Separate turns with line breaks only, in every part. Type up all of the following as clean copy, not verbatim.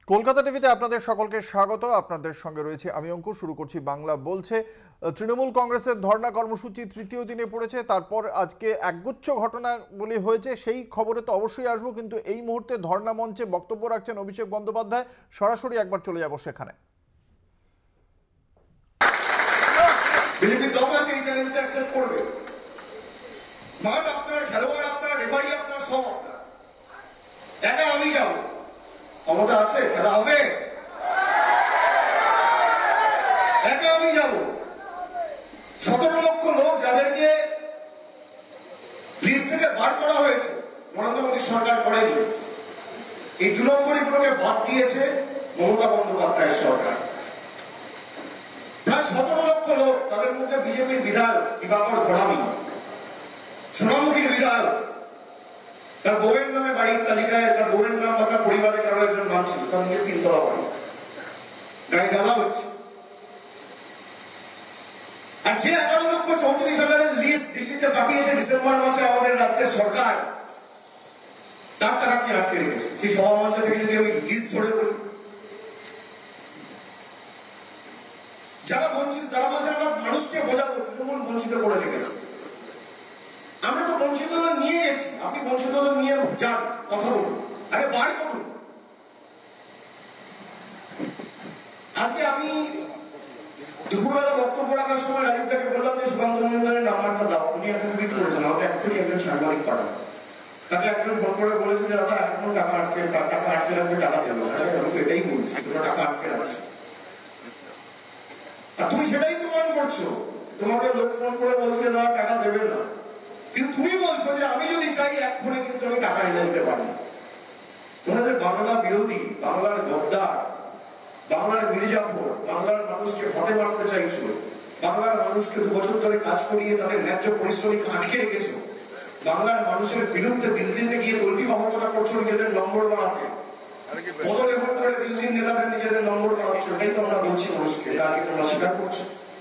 কলকাতা টিভিতে আপনাদের সকলকে স্বাগত। আপনাদের সঙ্গে রয়েছে আমি অঙ্কুর। শুরু করছি বাংলা বলছে। তৃণমূল কংগ্রেসের ধর্ণা কর্মসূচি তৃতীয় দিনে পড়েছে। তারপর আজকে একগুচ্ছ ঘটনা বলে হয়েছে, সেই খবরে তো অবশ্যই আসবো, কিন্তু এই মুহূর্তে ধর্ণা মঞ্চে বক্তব্য রাখছেন অভিষেক বন্দ্যোপাধ্যায়। সরাসরি একবার চলে যাব সেখানে।
বিজেপি দল আছে এই চ্যালেঞ্জটা অ্যাকসেপ্ট করবে। মাঠ আপনার, খেলোয়াড় আপনার, রেফারি আপনার, সব আপনার। একা আমি যাব, ক্ষমতা আছে? খেলা হবে? একা আমি যাব। 17 লক্ষ লোক যাদেরকে লিস্ট থেকে বার করা হয়েছে, নরেন্দ্র মোদী সরকার করেনি। এই 2 নম্বরগুলোকে বাদ দিয়েছে মমতা বন্দ্যোপাধ্যায়ের সরকার। প্রায় 17 লক্ষ লোক, তাদের মধ্যে বিজেপির বিধায়ক দিবাকর ঘরামি, সোনামুখীর বিধায়ক, তার বউয়ের নামে বাড়ির তালিকায় তার বউয়ের নাম বা তার পরিবারের কারো একজন নাম ছিল, তার নিজের 3 তলা বাড়ি, গায়ে জ্বালা হচ্ছে। আর যে 11,34,000-এর লিস্ট দিল্লিতে পাঠিয়েছে ডিসেম্বর মাসে আমাদের রাজ্যের সরকার, তার টাকা কি আটকে রেখেছে? সেই সভা মঞ্চ থেকে যদি আমি লিস্ট ধরে বলি, যারা বঞ্চিত, তারা বলছে আমরা মানুষকে বোঝাবো, তৃণমূল বঞ্চিত করে রেখেছে। আমরা তো বঞ্চিতদের নিয়ে গেছি, আপনি বঞ্চিতদের নিয়ে যান, কথা বলুন, আগে বার করুন। আজকে আমি দুপুরবেলা বক্তব্য রাখার সময় রাজীবটাকে বললাম যে সুকান্ত মজুমদারের নাম্বারটা দাও। উনি একটা টুইট করেছেন, আমাকে এক্ষুনি একজন সাংবাদিক পাঠান। তাকে একজন ফোন করে বলেছে যে দাদা এখন টাকা আটকে রাখবে, টাকা দেবো। আমি তো এটাই বলছি, তোমরা টাকা আটকে রাখছো, আর তুমি সেটাই প্রমাণ করছো। তোমাকে লোক ফোন করে বলছে দাদা টাকা দেবে না, কিন্তু তুমি বলছো যে আমি যদি চাই এক ফোনে কিন্তু আমি টাকা এনে দিতে পারি। তোমরা যে বাংলা বিরোধী, বাংলার গদ্দার, বাংলার মির্জাফর, বাংলার মানুষকে হতে মারতে চাইছো, বাংলার মানুষকে 2 বছর ধরে কাজ করিয়ে তাদের ন্যায্য পরিশ্রমিক আটকে রেখেছো, বাংলার মানুষের বিরুদ্ধে দিল্লিতে গিয়ে তল্পিবাহকতা করছো নিজেদের নম্বর বাড়াতে, পদলেখন করে দিল্লির নেতাদের নিজেদের নম্বর বাড়াচ্ছ। এটাই তো আমরা বলছি মানুষকে, আজকে তোমরা স্বীকার করছো।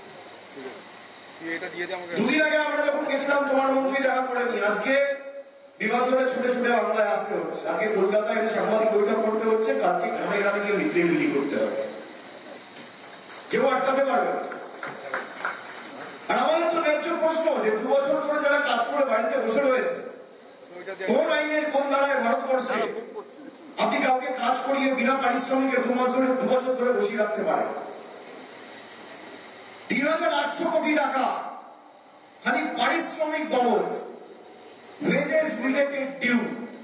2 দিন আগে আমরা যখন গেছিলাম তোমার মন্ত্রী দেখা করেনি, আজকে বিমান ধরে ছুটে ছুটে বাংলায় আসতে হচ্ছে। আজকে কলকাতায় এসে সাংবাদিক বৈঠক করতে হচ্ছে, কালকে গ্রামে গ্রামে গিয়ে মিটিং করতে হবে। কেউ আটকাতে পারবে না। আর আমাদের তো ন্যায্য প্রশ্ন যে 2 বছর ধরে যারা কাজ করে বাড়িতে বসে রয়েছে, কোন আইনের কোন ধারায় ভারতবর্ষে আপনি কাউকে কাজ করিয়ে বিনা পারিশ্রমিকে 2 মাস ধরে 2 বছর ধরে বসিয়ে রাখতে পারেন? 3,800 কোটি টাকা খালি পারিশ্রমিক বাবদ, ওয়েজেস রিলেটেড ডিউ,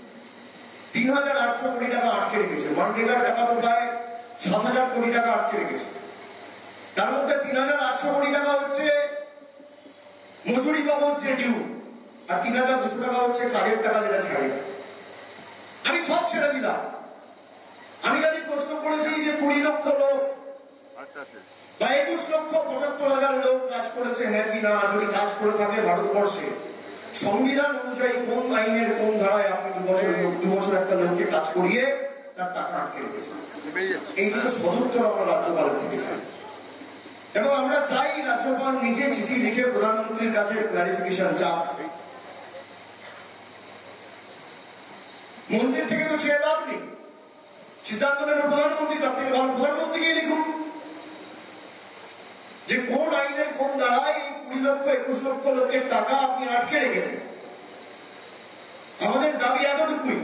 3,800 কোটি টাকা আটকে রেখেছে। মানরেগার টাকা তো প্রায় 7,000 কোটি টাকা আটকে রেখেছে। তার মধ্যে 3,800 কোটি টাকা হচ্ছে মজুরি বাবদ যে ডিউ, আর 3,200 টাকা হচ্ছে কাজের টাকা যেটা ছাড়ে। আমি সব ছেড়ে দিলাম। আমি যদি প্রশ্ন করেছি যে 20 লক্ষ লোক বা 21,75,000 লোক কাজ করেছে, হ্যাঁ কি না? যদি কাজ করে থাকে ভারতবর্ষে সংবিধান অনুযায়ী কোন আইনের কোন ধারায় আপনি 2 বছর একটা লোককে কাজ করিয়ে তার টাকা আটকে রেখেছেন? এই দুটো সদুত্তর আমরা রাজ্যপালের থেকে চাই, এবং আমরা চাই রাজ্যপাল নিজে চিঠি লিখে প্রধানমন্ত্রীর কাছে ক্লারিফিকেশন চান। মন্ত্রীর থেকে তো চেয়ে লাভ নেই, সিদ্ধান্ত নেন প্রধানমন্ত্রী, তার থেকে ভালো প্রধানমন্ত্রী গিয়ে লিখুন যে কোন আইনের কোন ধারায় এই 20 লক্ষ 21 লক্ষ লোকের টাকা আপনি আটকে রেখেছেন। আমাদের দাবি এতটুকুই।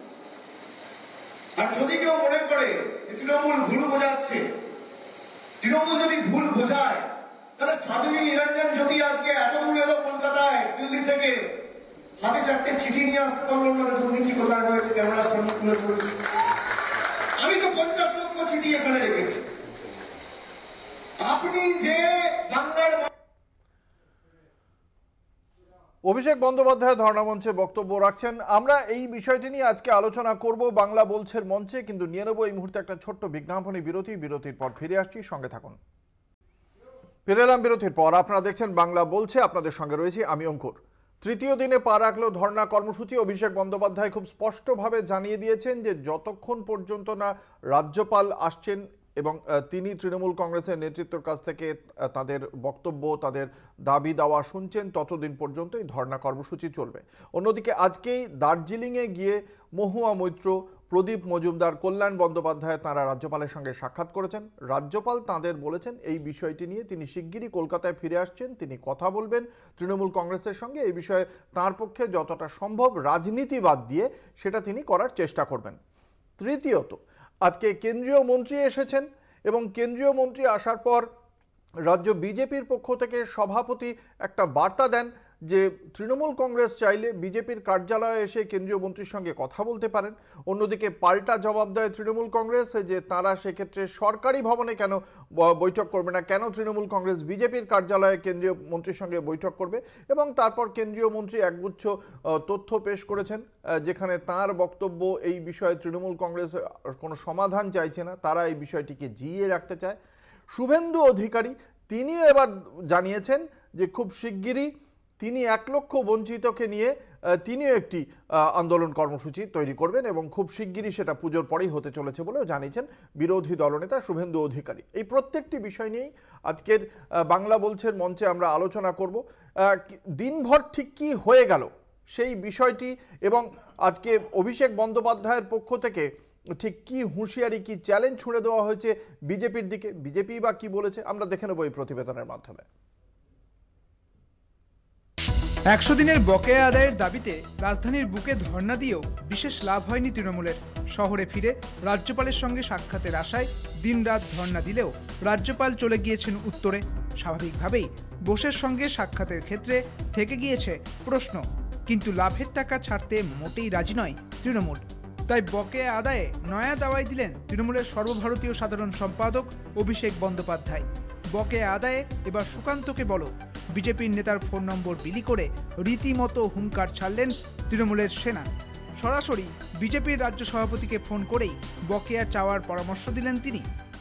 আর যদি কেউ মনে করে তৃণমূল ভুল বোঝাচ্ছে, তৃণমূল যদি ভুল বোঝায়, তাহলে সাধ্বী নিরঞ্জন যদি আজকে এত দূর এলো কলকাতায় দিল্লি থেকে, হাতে 4টে চিঠি নিয়ে আসতে পারলো না দুর্নীতি কোথায় হয়েছে, ক্যামেরার সামনে তুলে ধরবে। আমি তো 50 লক্ষ চিঠি এখানে রেখেছি। আপনি যে বাংলার
অভিষেক বন্দ্যোপাধ্যায় ধর্ণামঞ্চে বক্তব্য রাখছেন। আমরা এই বিষয়টি নিয়ে আজকে আলোচনা করব বাংলা বলছের মঞ্চে, কিন্তু নিয়ে নেব এই মুহূর্তে একটা ছোট্ট বিজ্ঞাপনী বিরতি। বিরতির পর ফিরে আসছি, সঙ্গে থাকুন। ফিরে এলাম বিরতির পর। আপনারা দেখছেন বাংলা বলছে, আপনাদের সঙ্গে রয়েছি আমি অঙ্কুর। তৃতীয় দিনে পা রাখলো ধর্ণা কর্মসূচি। অভিষেক বন্দ্যোপাধ্যায় খুব স্পষ্টভাবে জানিয়ে দিয়েছেন যে যতক্ষণ পর্যন্ত না রাজ্যপাল আসছেন এবং তিনি তৃণমূল কংগ্রেসের নেতৃত্বের কাছ থেকে তাদের বক্তব্য, তাদের দাবি দাওয়া শুনছেন, ততদিন পর্যন্ত এই ধর্ণা কর্মসূচি চলবে। অন্যদিকে আজকেই দার্জিলিংয়ে গিয়ে মহুয়া মৈত্র প্রদীপ মজুমদার, কল্যাণ বন্দ্যোপাধ্যায় তাঁরা রাজ্যপালের সঙ্গে সাক্ষাৎ করেছেন। রাজ্যপাল তাঁদের বলেছেন এই বিষয়টি নিয়ে তিনি শিগগিরই কলকাতায় ফিরে আসছেন, তিনি কথা বলবেন তৃণমূল কংগ্রেসের সঙ্গে। এই বিষয়ে তাঁর পক্ষে যতটা সম্ভব রাজনীতি বাদ দিয়ে সেটা তিনি করার চেষ্টা করবেন। তৃতীয়ত, আজকে কেন্দ্রীয় মন্ত্রী এসেছেন এবং কেন্দ্রীয় মন্ত্রী আসার পর রাজ্য বিজেপির পক্ষ থেকে সভাপতি একটা বার্তা দেন যে তৃণমূল কংগ্রেস চাইলে বিজেপির কার্যালয়ে এসে কেন্দ্রীয় মন্ত্রীর সঙ্গে কথা বলতে পারেন। অন্যদিকে পাল্টা জবাব দেয় তৃণমূল কংগ্রেস যে তারা সেক্ষেত্রে সরকারি ভবনে কেন বৈঠক করবে না, কেন তৃণমূল কংগ্রেস বিজেপির কার্যালয়ে কেন্দ্রীয় মন্ত্রীর সঙ্গে বৈঠক করবে। এবং তারপর কেন্দ্রীয় মন্ত্রী একগুচ্ছ তথ্য পেশ করেছেন, যেখানে তার বক্তব্য এই বিষয়ে তৃণমূল কংগ্রেস কোনো সমাধান চাইছে না, তারা এই বিষয়টিকে জিইয়ে রাখতে চায়। শুভেন্দু অধিকারী তিনিও এবার জানিয়েছেন যে খুব শিগগিরই তিনি 1 লক্ষ বঞ্চিতকে নিয়ে তিনিও একটি আন্দোলন কর্মসূচি তৈরি করবেন এবং খুব শিগগিরই সেটা পুজোর পরেই হতে চলেছে বলেও জানিয়েছেন বিরোধী দলনেতা শুভেন্দু অধিকারী। এই প্রত্যেকটি বিষয় নিয়েই আজকের বাংলা বলছের মঞ্চে আমরা আলোচনা করব। দিনভর ঠিক কী হয়ে গেল সেই বিষয়টি এবং আজকে অভিষেক বন্দ্যোপাধ্যায়ের পক্ষ থেকে ঠিক কি হুঁশিয়ারি, কি চ্যালেঞ্জ ছুড়ে দেওয়া হয়েছে বিজেপির দিকে, বিজেপি বা কি বলেছে আমরা দেখে নেব এই প্রতিবেদনের মাধ্যমে।
100 দিনের বকেয়া আদায়ের দাবিতে রাজধানীর বুকে ধর্ণা দিয়েও বিশেষ লাভ হয়নি তৃণমূলের। শহরে ফিরে রাজ্যপালের সঙ্গে সাক্ষাতের আশায় দিনরাত ধর্ণা দিলেও রাজ্যপাল চলে গিয়েছেন উত্তরে। স্বাভাবিকভাবেই বোসের সঙ্গে সাক্ষাতের ক্ষেত্রে থেকে গিয়েছে প্রশ্ন, কিন্তু লাভের টাকা ছাড়তে মোটেই রাজি নয় তৃণমূল। তাই বকেয়া আদায়ে নয়া দাওয়াই দিলেন তৃণমূলের সর্বভারতীয় সাধারণ সম্পাদক অভিষেক বন্দ্যোপাধ্যায়। বকেয়া আদায়ে এবার সুকান্তকে বলো, বিজেপির নেতার ফোন নম্বর বিলি করে রীতিমতো হুঙ্কার ছাড়লেন তৃণমূলের সেনা। সরাসরি বিজেপির রাজ্য সভাপতিকে ফোন করেই বকেয়া চাওয়ার পরামর্শ দিলেন তিনি।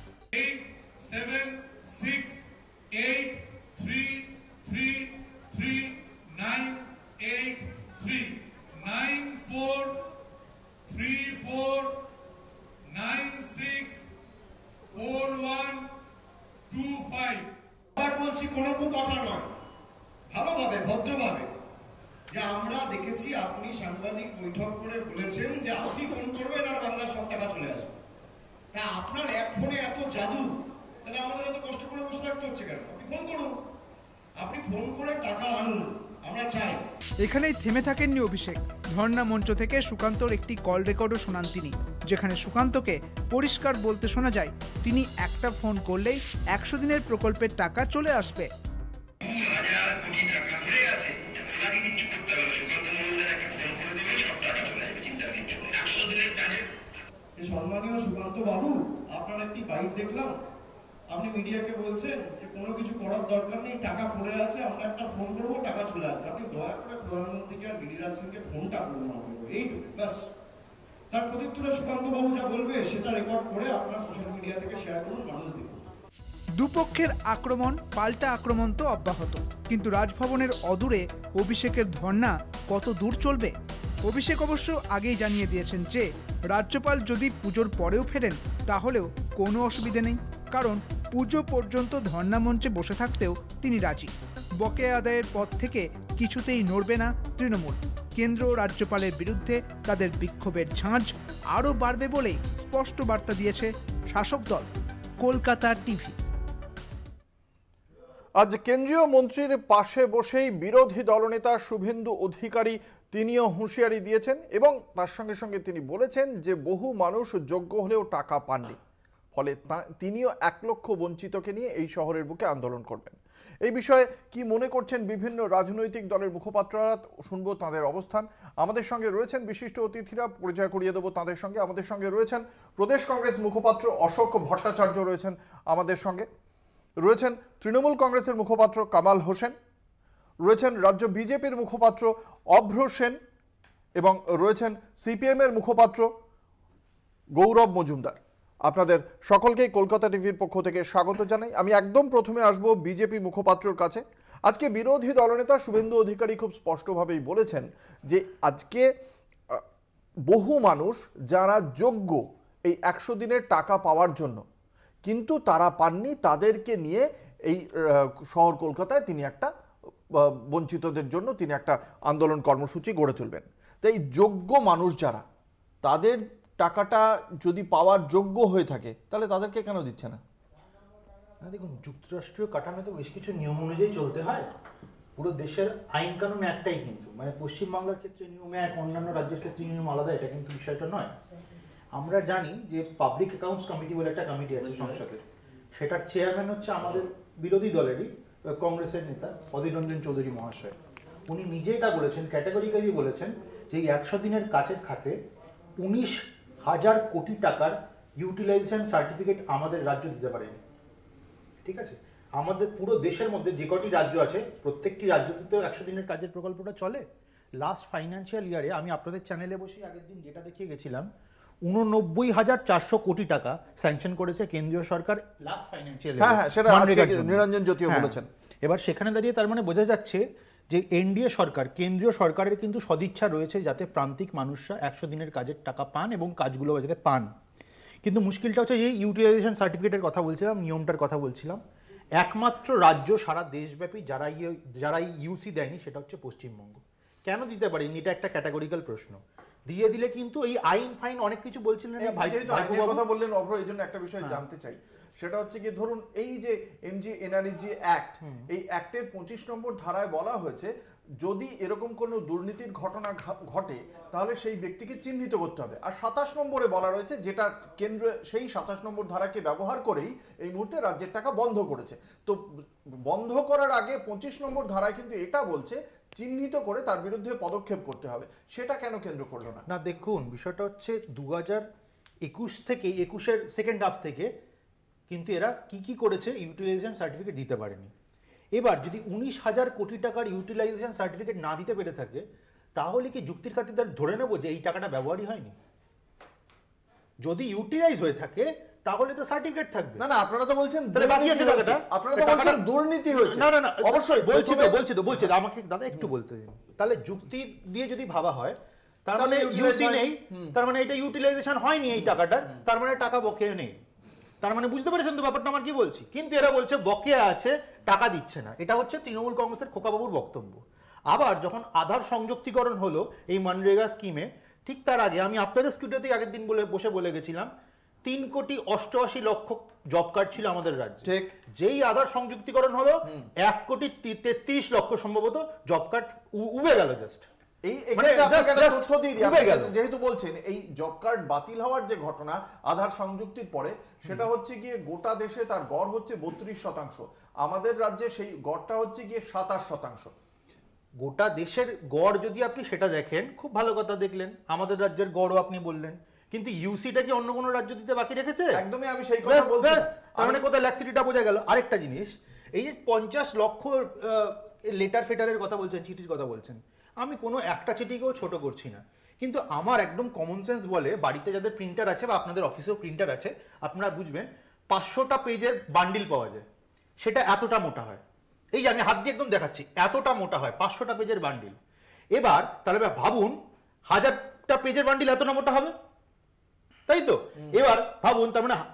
876833398425 আবার বলছি, কোনো কথা নয়, ভালোভাবে ভদ্রভাবে, যে আমরা দেখেছি আপনি সাংবাদিক বৈঠক করে বলেছেন যে আপনি ফোন করবেন আর বাংলার সব টাকা চলে আসবে। তা আপনার এক ফোনে এত জাদু, তাহলে আমাদের এত কষ্ট করে বসে থাকতে হচ্ছে কেন? আপনি ফোন করুন, আপনি ফোন করে টাকা আনুন, আমরা চাই।
এখানেই থেমে থাকেননি অভিষেক। ধর্ণা মঞ্চ থেকে সুকান্তর একটি কল রেকর্ডও শোনান তিনি, যেখানে সুকান্তকে পরিষ্কার বলতে শোনা যায় তিনি একটা ফোন করলেই 100 দিনের প্রকল্পের টাকা চলে আসবে।
সম্মানীয় সুকান্ত বাবু, আপনার একটি বাইট দেখলাম, আপনি মিডিয়াকে বলছেন যে কোনো কিছু করার দরকার নেই, টাকা পড়ে আছে, আমরা একটা ফোন করবো, টাকা চলে আসবে। আপনি দয়া করে প্রধানমন্ত্রীকে আর গিরিরাজ সিংকে ফোনটা করুন, এইটুকু ব্যাস। তার প্রত্যুত্তরে সুকান্ত বাবু যা বলবে সেটা রেকর্ড করে আপনার সোশ্যাল মিডিয়া থেকে শেয়ার করুন, মানুষ দেখুন।
দুপক্ষের আক্রমণ পাল্টা আক্রমণ তো অব্যাহত, কিন্তু রাজভবনের অদূরে অভিষেকের ধর্ণা কত দূর চলবে? অভিষেক অবশ্য আগেই জানিয়ে দিয়েছেন যে রাজ্যপাল যদি পুজোর পরেও ফেরেন তাহলেও কোনো অসুবিধে নেই, কারণ পুজো পর্যন্ত ধর্ণা মঞ্চে বসে থাকতেও তিনি রাজি। বকেয়া আদায়ের পথ থেকে কিছুতেই নড়বে না তৃণমূল। কেন্দ্র ও রাজ্যপালের বিরুদ্ধে তাদের বিক্ষোভের ঝাঁঝ আরও বাড়বে বলেই স্পষ্ট বার্তা দিয়েছে শাসক দল। কলকাতা টিভি।
আজ কেন্দ্রীয় মন্ত্রীর পাশে বসেই বিরোধী দলনেতা শুভেন্দু অধিকারী তিনিও হুঁশিয়ারি দিয়েছেন এবং তার সঙ্গে সঙ্গে তিনি বলেছেন যে বহু মানুষ যোগ্য হলেও টাকা পাননি, ফলে তিনিও 1 লক্ষ বঞ্চিতকে নিয়ে এই শহরের বুকে আন্দোলন করবেন। এই বিষয়ে কি মনে করছেন বিভিন্ন রাজনৈতিক দলের মুখপাত্ররা, শুনবো তাদের অবস্থান। আমাদের সঙ্গে রয়েছেন বিশিষ্ট অতিথিরা, পরিচয় করিয়ে দেবো তাদের সঙ্গে। আমাদের সঙ্গে রয়েছেন প্রদেশ কংগ্রেস মুখপাত্র অশোক ভট্টাচার্য, রয়েছেন আমাদের সঙ্গে, রয়েছেন তৃণমূল কংগ্রেসের মুখপাত্র কামাল হোসেন, রয়েছেন রাজ্য বিজেপির মুখপাত্র অভ্র সেন এবং রয়েছেন সিপিএমের মুখপাত্র গৌরব মজুমদার। আপনাদের সকলকেই কলকাতা টিভির পক্ষ থেকে স্বাগত জানাই। আমি একদম প্রথমে আসব বিজেপি মুখপাত্রর কাছে। আজকে বিরোধী দলনেতা শুভেন্দু অধিকারী খুব স্পষ্টভাবেই বলেছেন যে আজকে বহু মানুষ যারা যোগ্য এই 100 দিনের টাকা পাওয়ার জন্য কিন্তু তারা পাননি, তাদেরকে নিয়ে এই শহর কলকাতায় তিনি একটা বঞ্চিতদের জন্য তিনি একটা আন্দোলন কর্মসূচি গড়ে তুলবেন। তাই যোগ্য মানুষ যারা, তাদের টাকাটা যদি পাওয়ার যোগ্য হয়ে থাকে তাহলে তাদেরকে কেন দিচ্ছে না?
দেখুন, যুক্তরাষ্ট্রীয় কাঠামোতে বেশ কিছু নিয়ম অনুযায়ী চলতে হয়। পুরো দেশের আইন কানুন একটাই, কিন্তু মানে পশ্চিমবাংলার ক্ষেত্রে নিয়ম এক, অন্যান্য রাজ্যের ক্ষেত্রে নিয়ম আলাদা, এটা কিন্তু বিষয়টা নয়। আমরা জানি যে পাবলিক অ্যাকাউন্টস কমিটি বলে একটা কমিটি আছে সংসদের, সেটার চেয়ারম্যান হচ্ছে আমাদের বিরোধী দলেরই কংগ্রেসের নেতা অধীর রঞ্জন চৌধুরী মহাশয়। উনি নিজে এটা বলেছেন, ক্যাটাগরিক্যালি বলেছেন যে এই 100 দিনের কাজের খাতে 19,000 কোটি টাকার ইউটিলাইজেশন সার্টিফিকেট আমাদের রাজ্য দিতে পারেনি। ঠিক আছে, আমাদের পুরো দেশের মধ্যে যে কটি রাজ্য আছে প্রত্যেকটি রাজ্যতেও 100 দিনের কাজের প্রকল্পটা চলে। লাস্ট ফাইন্যান্সিয়াল ইয়ারে আমি আপনাদের চ্যানেলে বসে আগের দিন ডেটা দেখিয়ে গেছিলাম, 89,400 কোটি টাকা স্যাংশন করেছে কেন্দ্রীয় সরকার লাস্ট ফাইন্যান্সিয়াল ইয়ারে।
হ্যাঁ, সেটা আজকে নিরঞ্জন জ্যোতিও বলেছেন।
এবার সেখানে দাঁড়িয়ে তার মানে বোঝা যাচ্ছে যে এনডিএ সরকার, কেন্দ্রীয় সরকারের কিন্তু সদিচ্ছা রয়েছে যাতে প্রান্তিক মানুষরা 100 দিনের কাজের টাকা পান এবং কাজগুলো যাতে পান। কিন্তু মুশকিলটা হচ্ছে এই ইউটিলাইজেশন সার্টিফিকেটের কথা বলছিলাম, নিয়মটার কথা বলছিলাম, একমাত্র রাজ্য সারা দেশব্যাপী যারা ইউসি দেয়নি সেটা হচ্ছে পশ্চিমবঙ্গ। কেন দিতে পারেনি? এটা একটা ক্যাটাগরিক্যাল প্রশ্ন। দিয়ে দিলে কিন্তু এই আইন ফাইন অনেক কিছু বলছিলেন
আইনের কথা বললেন অভ্র, এই জন্য একটা বিষয় জানতে চাই, সেটা হচ্ছে কি, ধরুন এই যে এমজি-এনআরইজি অ্যাক্ট, এই অ্যাক্টের 25 নম্বর ধারায় বলা হয়েছে যদি এরকম কোনো দুর্নীতির ঘটনা ঘটে তাহলে সেই ব্যক্তিকে চিহ্নিত করতে হবে। আর 27 নম্বরে বলা রয়েছে, যেটা কেন্দ্র সেই 27 নম্বর ধারাকে ব্যবহার করেই এই মুহূর্তে রাজ্যের টাকা বন্ধ করেছে। তো বন্ধ করার আগে 25 নম্বর ধারায় কিন্তু এটা বলছে চিহ্নিত করে তার বিরুদ্ধে পদক্ষেপ করতে হবে। সেটা কেন কেন্দ্র করলো না?
না, দেখুন বিষয়টা হচ্ছে 2021 থেকে 21-এর সেকেন্ড হাফ থেকে কিন্তু এরা কি করেছে, ইউটিলাইজেশন সার্টিফিকেট দিতে পারেনি। এবার যদি 19,000 কোটি টাকার ইউটিলাইজেশন সার্টিফিকেট না দিতে পেরে থাকে, তাহলে কি যুক্তির খাতিরে ধরে নেব যে এই টাকাটা ব্যবহারই হয়নি? যদি ইউটিলাইজ হয়ে থাকে তাহলে তো সার্টিফিকেট থাকবে।
না, আপনারা তো বলছেন
আপনারা তো বলছেন
দুর্নীতি হয়েছে।
না, অবশ্যই বলছি আমাকে দাদা একটু বলতে দিন। তাহলে যুক্তি দিয়ে যদি ভাবা হয়, তার মানে ইউসি নেই, তার মানে এটা ইউটিলাইজেশন হয়নি এই টাকাটার, তার মানে টাকা বকেয়া নেই। তার মানে বুঝতে পেরেছেন তো ব্যাপারটা আমার কি বলছি? কিন্তু এরা বলছে বকেয়া আছে, টাকা দিচ্ছে না। এটা হচ্ছে তৃণমূল কংগ্রেসের খোকাবাবুর বক্তব্য। আবার যখন আধার সংযুক্তিকরণ হলো এই মনরেগা স্কিমে, ঠিক তার আগে আমি আপনাদের স্টুডিওতে আগের দিন বসে বলে গেছিলাম 3,88,00,000 জব কার্ড ছিল আমাদের রাজ্যে।
ঠিক
যেই আধার সংযুক্তিকরণ হলো 1,33,00,000 সম্ভবত জব কার্ড উবে গেল। জাস্ট
যেহেতু বলছেন এই জব কার্ড বাতিল হওয়ার যে ঘটনা আধার সংযুক্তির পরে, সেটা হচ্ছে গিয়ে গোটা দেশে তার গড় হচ্ছে 32%, আমাদের রাজ্যে সেই গড়টা হচ্ছে গিয়ে 27%।
গোটা দেশের গড় যদি আপনি সেটা দেখেন, খুব ভালো কথা দেখলেন, আমাদের রাজ্যের গড়ও আপনি বললেন, কিন্তু ইউসিটা কি অন্য কোনো রাজ্য দিতে বাকি রেখেছে?
একদমই আমি সেই কথা বলছি।
তার মানে কোথায় ল্যাক্সিটিটা বোঝা গেল। আরেকটা জিনিস, এই যে 50 লক্ষ লেটার ফেটারের কথা বলছেন, চিঠির কথা বলছেন, আমি কোনো একটা চিঠিকেও ছোট করছি না, কিন্তু আমার একদম কমন সেন্স বলে, বাড়িতে যাদের প্রিন্টার আছে বা আপনাদের অফিসেও প্রিন্টার আছে, আপনারা বুঝবেন 500টা পেজের বান্ডিল পাওয়া যায়, সেটা এতটা মোটা হয়। এই যে আমি হাত দিয়ে একদম দেখাচ্ছি, এতটা মোটা হয় 500টা পেজের বান্ডিল। এবার তাহলে ভাবুন 1000টা পেজের বান্ডিল এতটা মোটা হবে, তাই তো? এবার ভাবুন তার মানে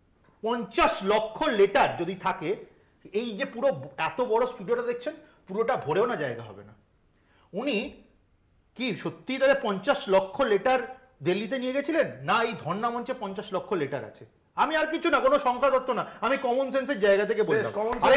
50 লক্ষ লেটার যদি থাকে, এই যে পুরো এত বড় স্টুডিওটা দেখছেন, পুরোটা ভরেও না জায়গা হবে না। উনি কি সত্যি তাহলে 50 লক্ষ লেটার দিল্লিতে নিয়ে গেছিলেন? না, এই ধর্ণা মঞ্চে 50 লক্ষ লেটার আছে। আমি আর কিছু না, কোনো সংখ্যা তত্ত্ব না, আমি কমন সেন্সের জায়গা থেকে বললাম।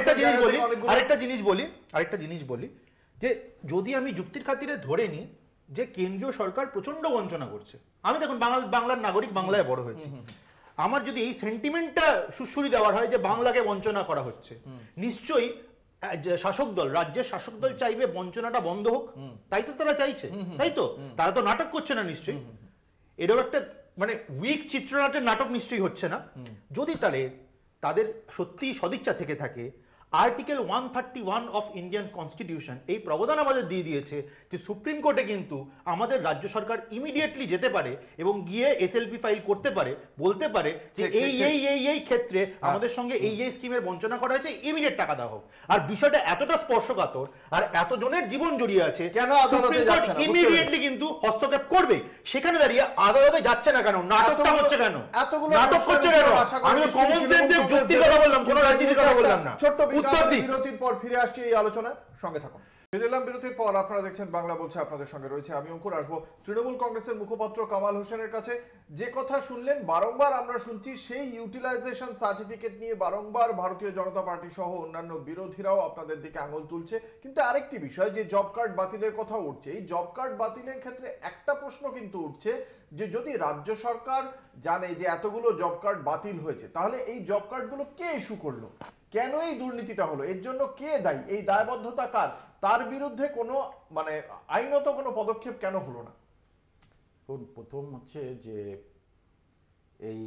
আরেকটা জিনিস বলি যে যদি আমি যুক্তির খাতিরে ধরে নিই যে কেন্দ্রীয় সরকার প্রচন্ড বঞ্চনা করছে, আমি দেখুন বাংলার নাগরিক, বাংলায় বড় হয়েছি, আমার যদি এই সেন্টিমেন্টটা সুশ্রুরি দেওয়ার হয় যে বাংলাকে বঞ্চনা করা হচ্ছে, নিশ্চয়ই শাসক দল, রাজ্যের শাসক দল চাইবে বঞ্চনাটা বন্ধ হোক, তাই তো তারা চাইছে, তাই তো? তারা তো নাটক করছে না নিশ্চয়ই, এরকম একটা মানে উইক চিত্রনাট্যের নাটক নিশ্চয়ই হচ্ছে না। যদি তাহলে তাদের সত্যি সদিচ্ছা থেকে থাকে, আর্টিকেল 131 অফ ইন্ডিয়ান কনস্টিটিউশন এই প্রবধান আমাদের দিয়ে দিয়েছে যে সুপ্রিম কোর্টে কিন্তু আমাদের রাজ্য সরকার ইমিডিয়েটলি যেতে পারে এবং গিয়ে এসএলপি ফাইল করতে পারে, বলতে পারে যে এই ক্ষেত্রে আমাদের সঙ্গে এই স্কিমের বঞ্চনা করা হয়েছে, ইমিডিয়েট টাকা দেওয়া হোক। আর বিষয়টা এতটা স্পর্শকাতর আর এতজনের জীবন জড়িয়ে আছে, কেন আদালতে যাচ্ছে না? ইমিডিয়েটলি কিন্তু হস্তক্ষেপ করবে। সেখানে দাঁড়িয়ে আদালতে যাচ্ছে না কেন? নাটকটা হচ্ছে কেন? নাটক করছে কেন? আমি কমন সেন্সের যুক্তির কথা বললাম, কোনো রাজনীতির কথা বললাম না।
ছোট্ট বিরতির পর ফিরে আসছি এই আলোচনায়, সঙ্গে থাকুন। ফিরে এলাম বিরতির পর। আপনারা দেখছেন বাংলা বলছে, আপনাদের সঙ্গে রয়েছে আমি অঙ্কুর। আসবো তৃণমূল কংগ্রেসের মুখপাত্র কামাল হোসেনের কাছে। যে কথা শুনলেন, বারংবার আমরা শুনছি সেই ইউটিলাইজেশন সার্টিফিকেট নিয়ে বারংবার ভারতীয় জনতা পার্টি সহ অন্যান্য বিরোধীরাও আপনাদের দিকে আঙুল তুলছে। কিন্তু আরেকটি বিষয়, যে জব কার্ড বাতিলের কথা উঠছে, এই জব কার্ড বাতিলের ক্ষেত্রে একটা প্রশ্ন কিন্তু উঠছে যে যদি রাজ্য সরকার জানে যে এতগুলো জব কার্ড বাতিল হয়েছে, তাহলে এই জব কার্ডগুলো কে ইস্যু করলো, কেন এই দুর্নীতিটা হলো, এর জন্য কে দায়ী, এই দায়বদ্ধতা কার, তার বিরুদ্ধে কোনো মানে আইনত কোনো পদক্ষেপ কেন হলো না?
প্রথম হচ্ছে যে এই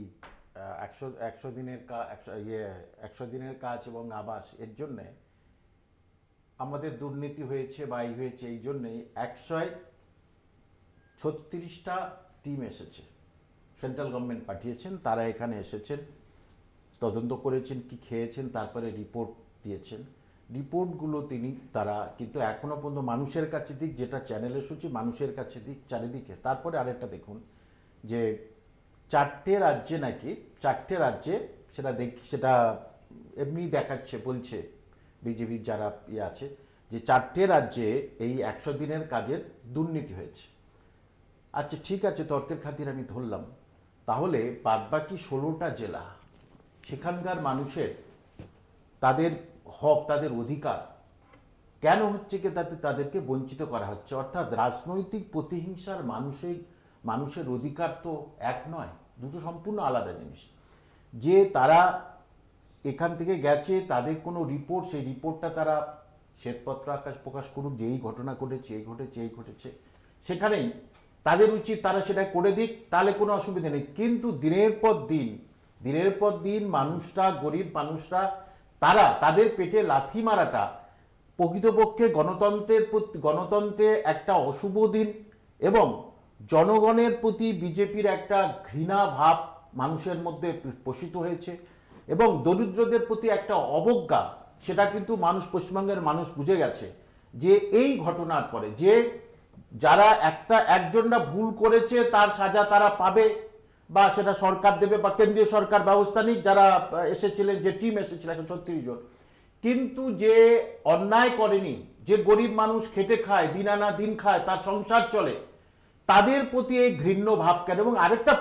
100 দিনের কাজ এবং আবাস, এর জন্যে আমাদের দুর্নীতি হয়েছে বা এই হয়েছে, এই জন্যেই 136টা টিম এসেছে, সেন্ট্রাল গভর্নমেন্ট পাঠিয়েছেন, তারা এখানে এসেছেন, তদন্ত করেছেন, কি খেয়েছেন, তারপরে রিপোর্ট দিয়েছেন। রিপোর্টগুলো তারা কিন্তু এখনো পর্যন্ত মানুষের কাছে দিক, যেটা চ্যানেলে শুনছি মানুষের কাছে দিক চারিদিকে। তারপরে আরেকটা দেখুন যে 4টে রাজ্যে নাকি 4টে রাজ্যে সেটা এমনি দেখাচ্ছে, বলছে বিজেপির যারা আছে যে 4টে রাজ্যে এই 100 দিনের কাজের দুর্নীতি হয়েছে। আচ্ছা ঠিক আছে, তর্কের খাতির আমি ধরলাম, তাহলে বাদবাকি 16টা জেলা, সেখানকার মানুষের তাদের হক, তাদের অধিকার কেন হচ্ছে কি তাদেরকে বঞ্চিত করা হচ্ছে? অর্থাৎ রাজনৈতিক প্রতিহিংসার মানুষের অধিকার তো এক নয়, দুটো সম্পূর্ণ আলাদা জিনিস। যে তারা এখান থেকে গেছে, তাদের কোনো রিপোর্ট, সেই রিপোর্টটা তারা শ্বেতপত্র আকাশ প্রকাশ করুক যে এই ঘটনা ঘটেছে, এই ঘটেছে, এই ঘটেছে, সেখানেই তাদের উচিত তারা সেটা করে দিক, তাহলে কোনো অসুবিধা নেই। কিন্তু দিনের পর দিন মানুষরা, গরিব মানুষরা, তাদের পেটে লাথি মারাটা প্রকৃতপক্ষে গণতন্ত্রে একটা অশুভ দিন এবং জনগণের প্রতি বিজেপির একটা ঘৃণা ভাব মানুষের মধ্যে পোষিত হয়েছে এবং দরিদ্রদের প্রতি একটা অবজ্ঞা, সেটা কিন্তু পশ্চিমবঙ্গের মানুষ বুঝে গেছে যে এই ঘটনার পরে যে যারা একজনরা ভুল করেছে তার সাজা তারা পাবে, বা সেটা সরকার দেবে বা কেন্দ্রীয় সরকার ব্যবস্থা নিক, যারা এসেছিলেন, যে টিম এসেছিল 136 জন, কিন্তু যে অন্যায় করেনি, যে গরিব মানুষ খেটে খায়, দিন আনা দিন খায়, তার সংসার চলে, তাদের প্রতি এই ঘৃণ্য ভাব কেন? এবং আরেকটা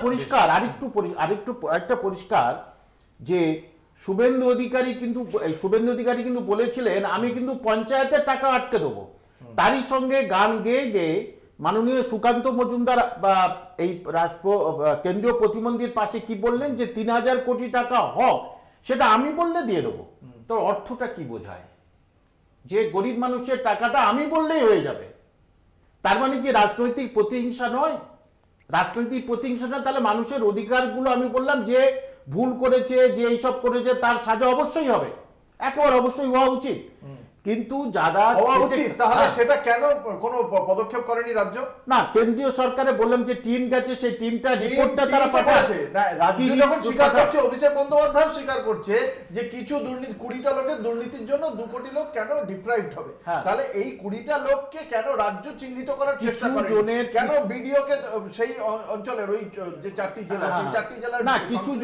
পরিষ্কার যে শুভেন্দু অধিকারী কিন্তু বলেছিলেন আমি কিন্তু পঞ্চায়েতের টাকা আটকে দেবো, তারই সঙ্গে গান গেয়ে মাননীয় সুকান্ত মজুমদার বা এই কেন্দ্রীয় প্রতিমন্ত্রীর পাশে কি বললেন যে 3000 কোটি টাকা হক সেটা আমি বললে দিয়ে দেবো। তো অর্থটা কি বোঝায়? যে গরিব মানুষের টাকাটা আমি বললেই হয়ে যাবে, তার মানে কি রাজনৈতিক প্রতিহিংসা নয়? রাজনৈতিক প্রতিহিংসা না, তাহলে মানুষের অধিকারগুলো আমি বললাম যে ভুল করেছে, যে এইসব করেছে, তার সাজা অবশ্যই হবে, একেবারে অবশ্যই হওয়া উচিত। কিন্তু যারা
হওয়া উচিত, তাহলে সেটা কেন কোনো পদক্ষেপ করেনি রাজ্য? না,
কেন্দ্রীয় সরকারে বললাম যে টিম গেছে, সেই টিমটা রিপোর্টটা তারা পাঠাচ্ছে।
না, রাজ্য যখন স্বীকার করছে, অভিষেক বন্দ্যোপাধ্যায় স্বীকার করছে যে কিছু 20টা লোকের দুর্নীতির জন্য 2 কোটি লোক কেন ডিপ্রাইভড হবে, তাহলে এই 20টা লোককে কেন রাজ্য চিহ্নিত করার চেষ্টা করে? কেন বিডিওকে সেই অঞ্চলের ওই যে 4টি জেলা, সেই 4টি জেলার
না,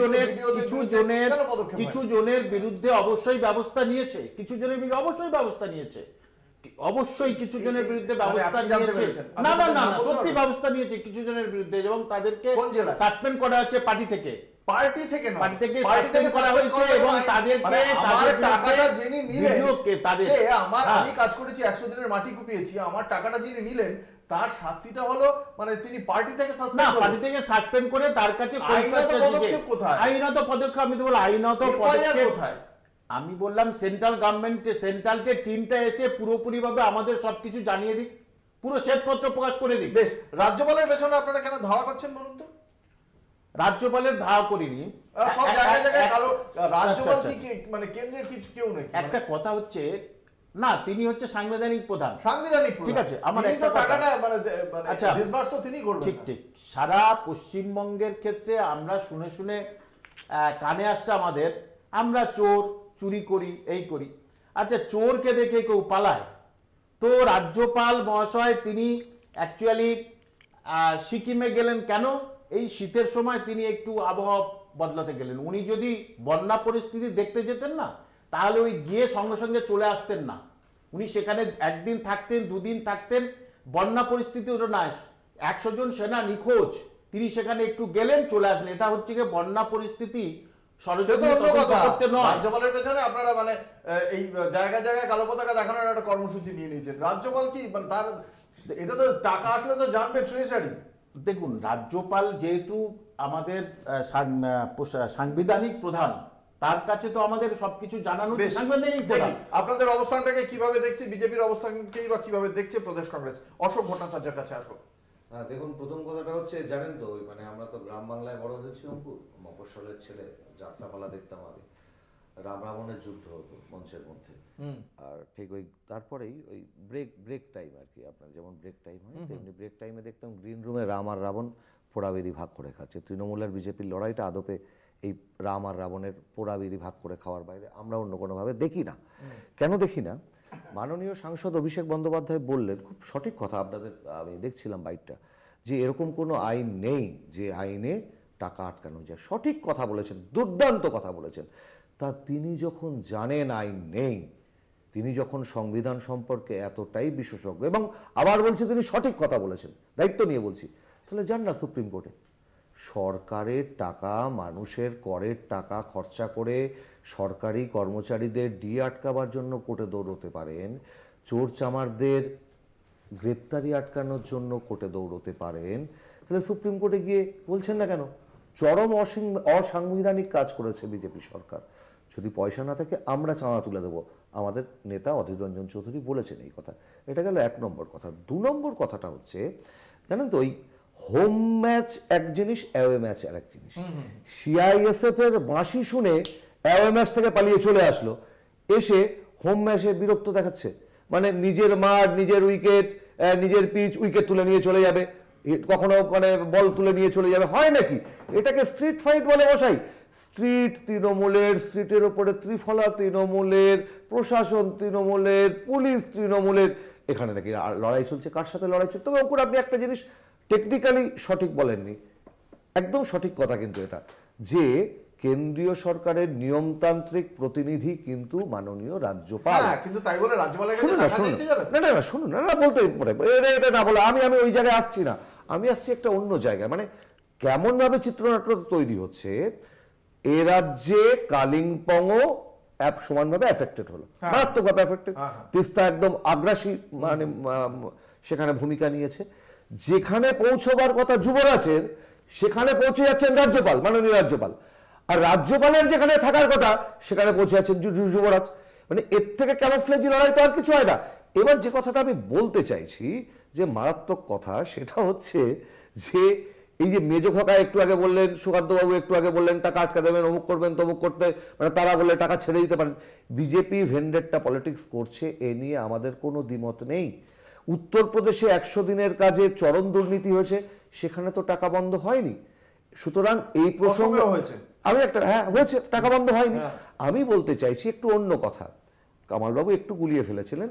কিছু জনের বিরুদ্ধে অবশ্যই ব্যবস্থা নিয়েছে, কিছু জনের বিরুদ্ধে অবশ্যই ব্যবস্থা নিয়েছে, অবশ্যই কিছু জনের বিরুদ্ধে ব্যবস্থা নিয়েছে। না না না, সত্যি ব্যবস্থা নিয়েছে কিছু জনের বিরুদ্ধে এবং তাদেরকে সাসপেন্ড করা হয়েছে পার্টি থেকে করা হয়েছে এবং তাদেরকে
টাকাটা যিনি নিলেন, আমি কাজ করেছি 100 দিনের মাটি কুপিয়েছি, আমার টাকাটা যিনি নিলেন তার শাস্তিটা হলো মানে তিনি পার্টি থেকে
সাসপেন্ড করে তার কাছে আইনত পদক্ষেপ। আমি তো বললাম আইনত পদক্ষেপ কোথায়? আমি বললাম সেন্ট্রালকে টিমটা এসে পুরোপুরি ভাবে আমাদের সবকিছু জানিয়ে দিক, পুরো শ্বেতপত্র প্রকাশ করে দিক।
বেশ, রাজ্যপালের পেছনে আপনারা কেন ধাওয়া করছেন বলুন তো?
রাজ্যপালের ধাওয়া করিনি,
সব জায়গায় কালো রাজ্যপাল কি মানে কেন্দ্রের কিছু কেউ নেই।
একটা কথা হচ্ছে না, তিনি হচ্ছে সাংবিধানিক প্রধান, ঠিক আছে, আমার
একটা টাকাটা মানে আচ্ছা ডিসবার্স তো তিনি করবেন।
ঠিক সারা পশ্চিমবঙ্গের ক্ষেত্রে আমরা শুনে কানে আসছে আমাদের, আমরা চুরি করি, এই করি। আচ্ছা, চোরকে দেখে কেউ পালায়? তো রাজ্যপাল মহাশয় তিনি অ্যাকচুয়ালি সিকিমে গেলেন কেন? এই শীতের সময় তিনি একটু আবহাওয়া বদলাতে গেলেন। উনি যদি বন্যা পরিস্থিতি দেখতে যেতেন না, তাহলে ওই গিয়ে সঙ্গে সঙ্গে চলে আসতেন না, উনি সেখানে একদিন থাকতেন, দুদিন থাকতেন, বন্যা পরিস্থিতি হলো না, 100 জন সেনা নিখোঁজ, তিনি সেখানে একটু গেলেন চলে আসলেন। এটা হচ্ছে গিয়ে বন্যা পরিস্থিতি
রাজ্যপালের পেছনে আপনারা মানে এই জায়গায় জায়গায় কালো পতাকা দেখানোর একটা কর্মসূচি নিয়ে নিয়েছেন। রাজ্যপাল কি মানে তার এটা তো টাকা আসলে তো জানবে ট্রেজারি।
দেখুন, রাজ্যপাল যেহেতু আমাদের সাংবিধানিক প্রধান, তার কাছে তো আমাদের সবকিছু জানানো সাংবিধানিক প্রধান।
আপনাদের অবস্থানটাকে কিভাবে দেখছে, বিজেপির অবস্থানকেই বা কিভাবে দেখছে প্রদেশ কংগ্রেস? অশোক ভট্টাচার্যের কাছে আসো।
দেখুন, প্রথম কথাটা হচ্ছে জানেন তো, মানে আমরা তো গ্রাম বাংলায় বড় হয়েছি অঙ্কুর, মফস্বলের ছেলে, যাত্রাপালা দেখতাম আগে, রাম রাবণের যুদ্ধ হতো মঞ্চের মধ্যে। আর ঠিক ওই তারপরেই ওই ব্রেক টাইম আর কি, আপনার যেমন ব্রেক টাইম হয় তেমনি ব্রেক টাইমে দেখতাম গ্রিন রুমে রাম আর রাবণ পোড়াবেরি ভাগ করে খাচ্ছে। তৃণমূল আর বিজেপির লড়াইটা আদপে এই রাম আর রাবণের পোড়াবেরি ভাগ করে খাওয়ার বাইরে আমরা অন্য কোনোভাবে দেখি না। কেন দেখি না? মাননীয় সাংসদ অভিষেক বন্দ্যোপাধ্যায় বললেন খুব সঠিক কথা, আপনাদের আমি দেখছিলাম বাইকটা, যে এরকম কোনো আইন নেই যে আইনে টাকা আটকানো যায়। সঠিক কথা বলেছেন, দুর্দান্ত কথা বলেছেন। তা তিনি যখন জানেন আইন নেই, তিনি যখন সংবিধান সম্পর্কে এতটাই বিশেষজ্ঞ, এবং আবার বলছি তিনি সঠিক কথা বলেছেন, দায়িত্ব নিয়ে বলছি, তাহলে যান না সুপ্রিম কোর্টে। সরকারের টাকা, মানুষের করের টাকা খরচা করে সরকারি কর্মচারীদের ডিএ আটকাবার জন্য কোর্টে দৌড়তে পারেন, চোর চামারদের গ্রেপ্তারি আটকানোর জন্য কোর্টে দৌড়তে পারেন, তাহলে সুপ্রিম কোর্টে গিয়ে বলছেন না কেন? চরম অসাংবিধানিক কাজ করেছে বিজেপি সরকার। যদি পয়সা না থাকে আমরা চাঁদা তুলে দেবো, আমাদের নেতা অধীর রঞ্জন চৌধুরী বলেছেন এই কথা। এটা গেল 1 নম্বর কথা। 2 নম্বর কথাটা হচ্ছে, জানেন তো, ওই হোম ম্যাচ এক জিনিস, অ্যাওয়ে ম্যাচ আর এক জিনিস। সিআইএসএফ এর বাঁশি শুনে অ্যাওয়ে ম্যাচ থেকে পালিয়ে চলে আসলো, এসে হোম ম্যাচে বিরক্ত দেখাচ্ছে। মানে নিজের মাঠ, নিজের উইকেট, নিজের পিচ, উইকেট তুলে নিয়ে চলে যাবে, কখনো মানে বল তুলে নিয়ে চলে যাবে, হয় নাকি? এটাকে স্ট্রিট ফাইট বলে বসাই। স্ট্রিট তৃণমূলের, স্ট্রিটের ওপরে ত্রিফলা তৃণমূলের, প্রশাসন তৃণমূলের, পুলিশ তৃণমূলের, এখানে নাকি লড়াই চলছে। কার সাথে লড়াই চলছে? তবে অঙ্কুর আপনি একটা জিনিস টেকনিক্যালি সঠিক বলেননি, একদম সঠিক কথা কিন্তু এটা, যে কেন্দ্রীয় সরকারের নিয়মতান্ত্রিক প্রতিনিধি কিন্তু মাননীয় রাজ্যপাল।
কিন্তু তাই বলে রাজ্যপালের কাছে
শুনুন না, শুনুন না, বলতে এটা না বলে আমি ওই জায়গায় আসছি না, আমি আসছি একটা অন্য জায়গায়। মানে কেমন ভাবে চিত্রনাট্য তৈরি হচ্ছে, এ রাজ্যে কালিম্পংও সমানভাবে এফেক্টেড হলো, মারাত্মকভাবে এফেক্টেড। তিস্তা একদম আগ্রাসী মানে সেখানে ভূমিকা নিয়েছে। যেখানে পৌঁছবার কথা যুবরাজের, সেখানে পৌঁছে যাচ্ছেন রাজ্যপাল, মাননীয় রাজ্যপাল। আর রাজ্যপালের যেখানে থাকার কথা সেখানে পৌঁছে যাচ্ছেন যুবরাজ। মানে এর থেকে ক্যামোফ্লেজি লড়াই তো আর কিছু হয় না। এবার যে কথাটা আমি বলতে চাইছি, যে মারাত্মক কথা, সেটা হচ্ছে যে এই যে মেজো খোকা একটু আগে বললেন, সুকান্তবাবু একটু আগে বললেন টাকা আটকা দেবেন, অমুক করবেন, তমুক করতে, মানে তারা বললে টাকা ছেড়ে দিতে পারেন। বিজেপি ভেন্ডেটটা পলিটিক্স করছে, এ নিয়ে আমাদের কোনো দ্বিমত নেই। উত্তরপ্রদেশে 100 দিনের কাজে চরম দুর্নীতি হয়েছে, সেখানে তো টাকা বন্ধ হয়নি। সুতরাং এই প্রসঙ্গে আমি একটা হয়েছে, টাকা বন্ধ হয়নি। আমি বলতে চাইছি একটু অন্য কথা। কামালবাবু একটু গুলিয়ে ফেলেছিলেন,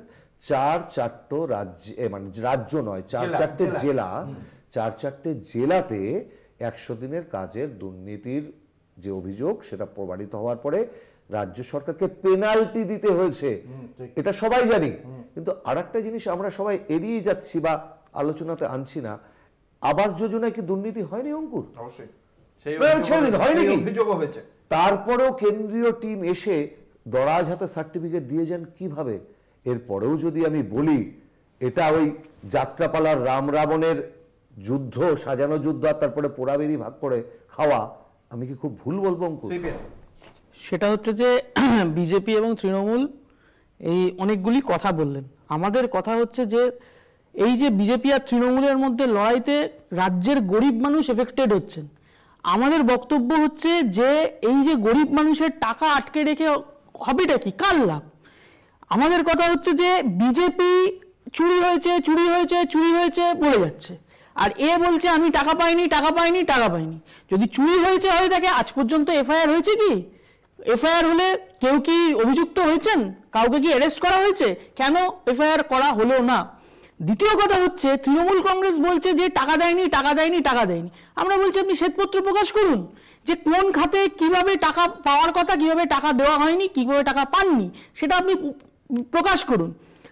4-4টে রাজ্য, মানে রাজ্য নয়, 4-4টে জেলা, 4-4টে জেলাতে 100 দিনের কাজের দুর্নীতির যে অভিযোগ, সেটা প্রমাণিত হওয়ার পরে রাজ্য সরকারকে পেনাল্টি দিতে হয়েছে, এটা সবাই জানি। কিন্তু আর একটা জিনিস আমরা সবাই এড়িয়ে যাচ্ছি বা আলোচনাতে আনছি না, আবাস যোজনায় কি দুর্নীতি হয়নি অঙ্কুর?
অবশ্যই
হয়েছে। তারপরেও কেন্দ্রীয় টিম এসে দরাজ হাতে সার্টিফিকেট দিয়ে যান কিভাবে? এরপরেও যদি আমি বলি এটা ওই যাত্রাপালার রাম রাবণের যুদ্ধ, সাজানো যুদ্ধ, আর তারপরে পোড়াবেরি ভাগ করে খাওয়া, আমি কি খুব ভুল বলবো অঙ্কুর?
সেটা হচ্ছে যে বিজেপি এবং তৃণমূল এই অনেকগুলি কথা বললেন। আমাদের কথা হচ্ছে যে এই যে বিজেপি আর তৃণমূলের মধ্যে লড়াইতে রাজ্যের গরিব মানুষ এফেক্টেড হচ্ছেন। আমাদের বক্তব্য হচ্ছে যে এই যে গরিব মানুষের টাকা আটকে রেখে হবেটা কি, কার লাভ? আমাদের কথা হচ্ছে যে বিজেপি চুরি হয়েছে চুরি হয়েছে চুরি হয়েছে বলে যাচ্ছে, আর এ বলছে আমি টাকা পাইনি টাকা পাইনি টাকা পাইনি। যদি চুরি হয়েছে হয়ে থাকে, আজ পর্যন্ত এফআইআর হয়েছে কি? এফআইআর হলে কেউ কি অভিযুক্ত হয়েছেন? কাউকে কি অ্যারেস্ট করা হয়েছে? কেন এফআইআর করা হলো না? দ্বিতীয় কথা হচ্ছে তৃণমূল কংগ্রেস বলছে যে টাকা দেয়নি টাকা দেয়নি টাকা দেয়নি। আমরা বলছি আপনি শ্বেতপত্র প্রকাশ করুন যে কোন খাতে কিভাবে টাকা পাওয়ার কথা, কিভাবে টাকা দেওয়া হয়নি, কিভাবে টাকা পাননি, সেটা আপনি প্রকাশ করুন।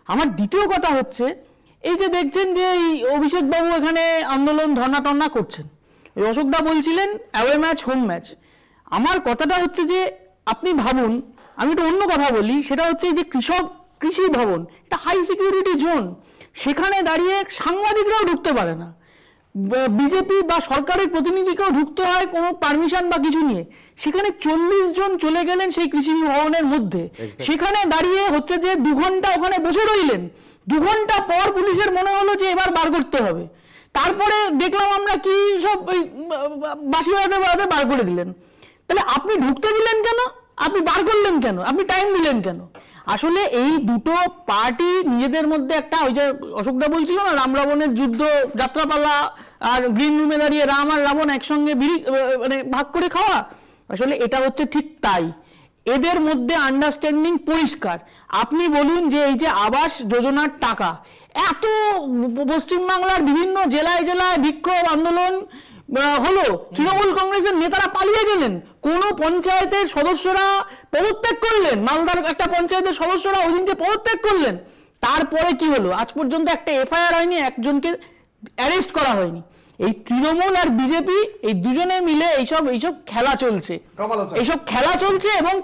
আমার দ্বিতীয় কথা হচ্ছে এই যে দেখছেন যে এই অভিষেক বাবু এখানে আন্দোলন ধর্ণা টর্ণা করছেন, এই অশোকদা বলছিলেন অ্যাওয়ে ম্যাচ হোম ম্যাচ। আমার কথাটা হচ্ছে যে আপনি ভাবুন, আমি একটু অন্য কথা বলি, সেটা হচ্ছে এই যে কৃষি ভবন, এটা হাই সিকিউরিটি জোন, সেখানে দাঁড়িয়ে সাংবাদিকরাও ঢুকতে পারে না, বিজেপি বা সরকারের প্রতিনিধিকেও ঢুকতে হয় কোনো পারমিশন বা কিছু নিয়ে। সেখানে 40 জন চলে গেলেন সেই কৃষি ভবনের মধ্যে, সেখানে দাঁড়িয়ে হচ্ছে যে 2 ঘন্টা ওখানে বসে রইলেন। 2 ঘন্টা পর পুলিশের মনে হলো যে এবার বার করতে হবে, তারপরে দেখলাম আমরা কি সব বাসি বাজাতে বার করে দিলেন। তাহলে আপনি ঢুকতে দিলেন কেন, আপনি বার করলেন কেন, আপনি টাইম দিলেন কেন? আসলে এই দুটো পার্টি নিজেদের মধ্যে একটা, ওই যে অশোকদা বলছিল না রাম রাবণের যুদ্ধ, যাত্রাপালা, আর গ্রিন রুমে দাঁড়িয়ে রাম আর রাবণ একসঙ্গে মানে ভাগ করে খাওয়া, আসলে এটা হচ্ছে ঠিক তাই। এদের মধ্যে আন্ডারস্ট্যান্ডিং পরিষ্কার। আপনি বলুন যে এই যে আবাস যোজনার টাকা এত পশ্চিমবাংলার বিভিন্ন জেলায় জেলায় বিক্ষোভ আন্দোলন হলো, তৃণমূল কংগ্রেসের নেতারা পালিয়ে গেলেন, কোন পঞ্চায়েতের সদস্যরা পদত্যাগ করলেন, মালদার একটা পঞ্চায়েতের সদস্যরা ওই দিনকে পদত্যাগ করলেন। তারপরে কি হলো? আজ পর্যন্ত একটা এফআইআর হয়নি, একজনকে অ্যারেস্ট করা হয়নি। এই তৃণমূল আর বিজেপি এই দুজনে মিলে এইসব খেলা চলছে, এইসব খেলা চলছে, এবং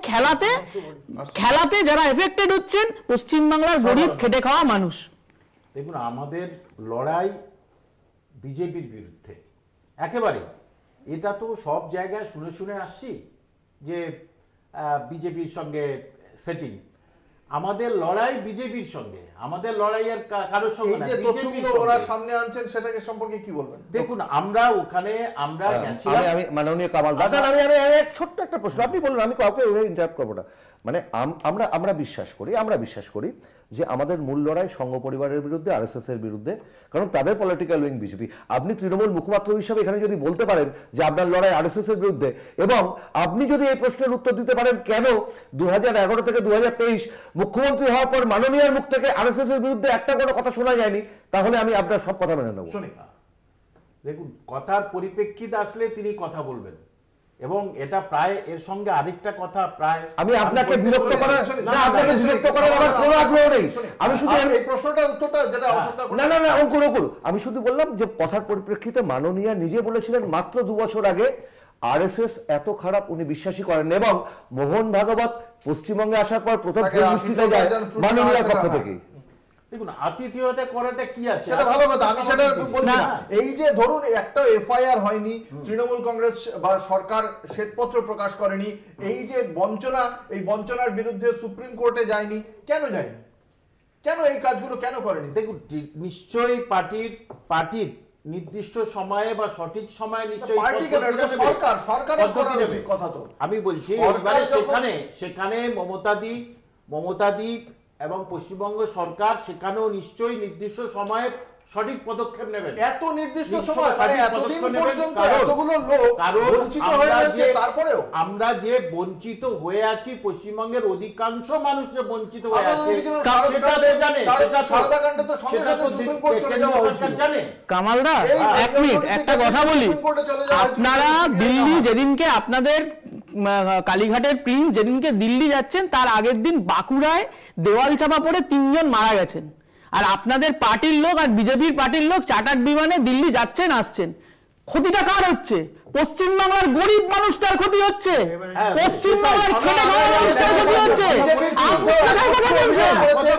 খেলাতে যারা এফেক্টেড হচ্ছেন পশ্চিমবাংলার গরিব খেটে খাওয়া মানুষ।
দেখুন, আমাদের লড়াই বিজেপির বিরুদ্ধে একেবারে, এটা তো সব জায়গায় শুনে শুনে আসছি যে বিজেপির সঙ্গে সেটিং। আমাদের লড়াই বিজেপির সঙ্গে, আমাদের লড়াই আর কারোর সঙ্গে না।
ওরা সামনে আনছেন সেটাকে সম্পর্কে কি বলবেন?
দেখুন, আমরা ওখানে
আমি মাননীয় কামাল দাদা, আমি ছোট্ট একটা প্রশ্ন, আপনি বলুন, আমি কাউকে ইন্টারাপ্ট করবো না। মানে আমরা বিশ্বাস করি যে আমাদের মূল লড়াই সংঘ পরিবারের বিরুদ্ধে, আরএসএস এর বিরুদ্ধে, কারণ তাদের পলিটিক্যাল উইং বিজেপি। আপনি তৃণমূল মুখপাত্র হিসাবে এখানে যদি বলতে পারেন যে আপনার লড়াই আরএসএস এর বিরুদ্ধে, এবং আপনি যদি এই প্রশ্নের উত্তর দিতে পারেন কেন 2011 থেকে 2023 মুখ্যমন্ত্রী হওয়ার পর মাননীয়ার মুখ থেকে আরএসএস এর বিরুদ্ধে একটা কোনো কথা শোনা যায়নি, তাহলে আমি আপনার সব কথা মেনে নেব। দেখুন, কথার পরিপ্রেক্ষিতে আসলে তিনি কথা বলবেন, এবং এটা প্রায় এর সঙ্গে আরেকটা কথা প্রায় আমি আপনাকে বিরক্ত করার আমার কোনো আগ্রহ নেই। আমি শুধু এই প্রশ্নটার উত্তরটা যেটা না অঙ্কুর আমি শুধু বললাম যে কথার পরিপ্রেক্ষিতে মাননীয়া নিজে বলেছিলেন মাত্র 2 বছর আগে আরএসএস এত খারাপ উনি বিশ্বাসই করেন, এবং মোহন ভাগবত পশ্চিমবঙ্গে আসার পর প্রথম বক্তৃতায় যায় মাননীয়ার পক্ষ থেকে।
দেখুন, আতিথেয়তা করাটা কি আছে,
সেটা ভালো কথা, আমি সেটা বলছি না। এই যে ধরুন একটা এফআইআর হয়নি, তৃণমূল কংগ্রেস বা সরকার শ্বেতপত্র প্রকাশ করেনি, এই যে বঞ্চনা, এই বঞ্চনার বিরুদ্ধে সুপ্রিম কোর্টে যায়নি, কেন যায়নি, কেন এই কাজগুলো কেন করেনি?
দেখুন, নিশ্চয়ই পার্টির নির্দিষ্ট সময়ে বা সঠিক সময়ে নিশ্চয়ই
সরকারের কথা তো
আমি বলছি, সেখানে মমতাদি এবং পশ্চিমবঙ্গ সরকার সেখানেও নিশ্চয়ই নির্দিষ্ট সময়ে সঠিক পদক্ষেপ নেবেন।
এত নির্দিষ্ট সময়, এতদিন পর্যন্ত এতগুলো লোক বঞ্চিত হয়ে আছে, তারপরেও
আমরা যে বঞ্চিত হয়ে আছি, পশ্চিমবঙ্গের অধিকাংশ মানুষ যে বঞ্চিত হয়ে আছে
জানে। কামালদা, এক মিনিট একটা কথা বলি, আপনারা দিল্লি যেদিনকে আপনাদের কালীঘাটের প্রিন্স যেদিনকে দিল্লি যাচ্ছেন, তার আগের দিন বাঁকুড়ায় দেওয়াল চাপা পড়ে 3 জন মারা গেছেন, আর আপনাদের পার্টির লোক আর বিজেপির পার্টির লোক চার্টার্ড বিমানে দিল্লি যাচ্ছেন আসছেন। ক্ষতিটা কার হচ্ছে? পশ্চিমবাংলার গরিব মানুষটার ক্ষতি হচ্ছে, পশ্চিমবাংলার খেটে খাওয়া মানুষটার ক্ষতি হচ্ছে। কোথায় কথা বলছেন?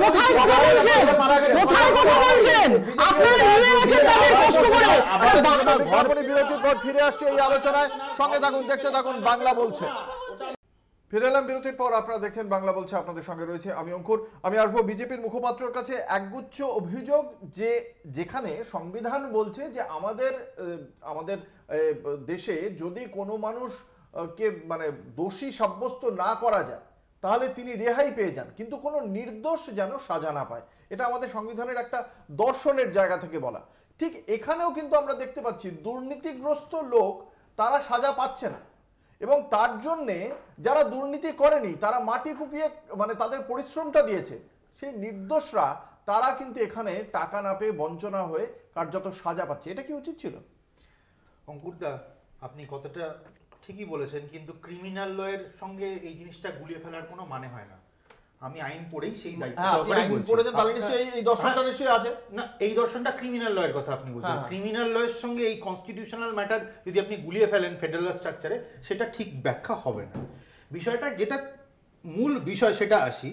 আপনারা বিরতির পর ফিরে আসছে এই আলোচনায়, সঙ্গে থাকুন, দেখতে থাকুন বাংলা বলছে। ফিরে এলাম বিরতির পর, আপনারা দেখছেন বাংলা বলছে, আপনাদের সঙ্গে রয়েছে আমি অঙ্কুর। আমি আসবো বিজেপির মুখপাত্রের কাছে। একগুচ্ছ অভিযোগ যে যেখানে সংবিধান বলছে যে আমাদের দেশে যদি কোনো মানুষকে মানে দোষী সাব্যস্ত না করা যায় তাহলে তিনি রেহাই পেয়ে যান, কিন্তু কোনো নির্দোষ যেন সাজা না পায়। এটা আমাদের সংবিধানের একটা দর্শনের জায়গা থেকে বলা। ঠিক এখানেও কিন্তু আমরা দেখতে পাচ্ছি দুর্নীতিগ্রস্ত লোক তারা সাজা পাচ্ছে না, এবং তার জন্যে যারা দুর্নীতি করেনি তারা মাটি কুপিয়ে মানে তাদের পরিশ্রমটা দিয়েছে, সেই নির্দোষরা তারা কিন্তু এখানে টাকা না পেয়ে বঞ্চনা হয়ে কার্যত সাজা পাচ্ছে। এটা কি উচিত ছিল?
অঙ্কুরদা, আপনি কথাটা ঠিকই বলেছেন, কিন্তু ক্রিমিনাল লয়ের সঙ্গে এই জিনিসটা গুলিয়ে ফেলার কোনো মানে হয় না। আমি আইন পড়েই সেই দায়িত্ব
হ্যাঁ, আপনি
সহকারে
আইন
বলছি।
পড়েছেন, তাহলে নিশ্চয়ই এই দর্শনটা
হ্যাঁ,
নিশ্চয়ই আছে।
না, এই দর্শনটা ক্রিমিনাল লয়ের কথা আপনি বলছেন।
হ্যাঁ।
ক্রিমিনাল লয়ের সঙ্গে এই কনস্টিটিউশনাল ম্যাটার যদি আপনি গুলিয়ে ফেলেন ফেডারেল স্ট্রাকচারে, সেটা ঠিক ব্যাখ্যা হবে না। বিষয়টা যেটা মূল বিষয় সেটা আসি।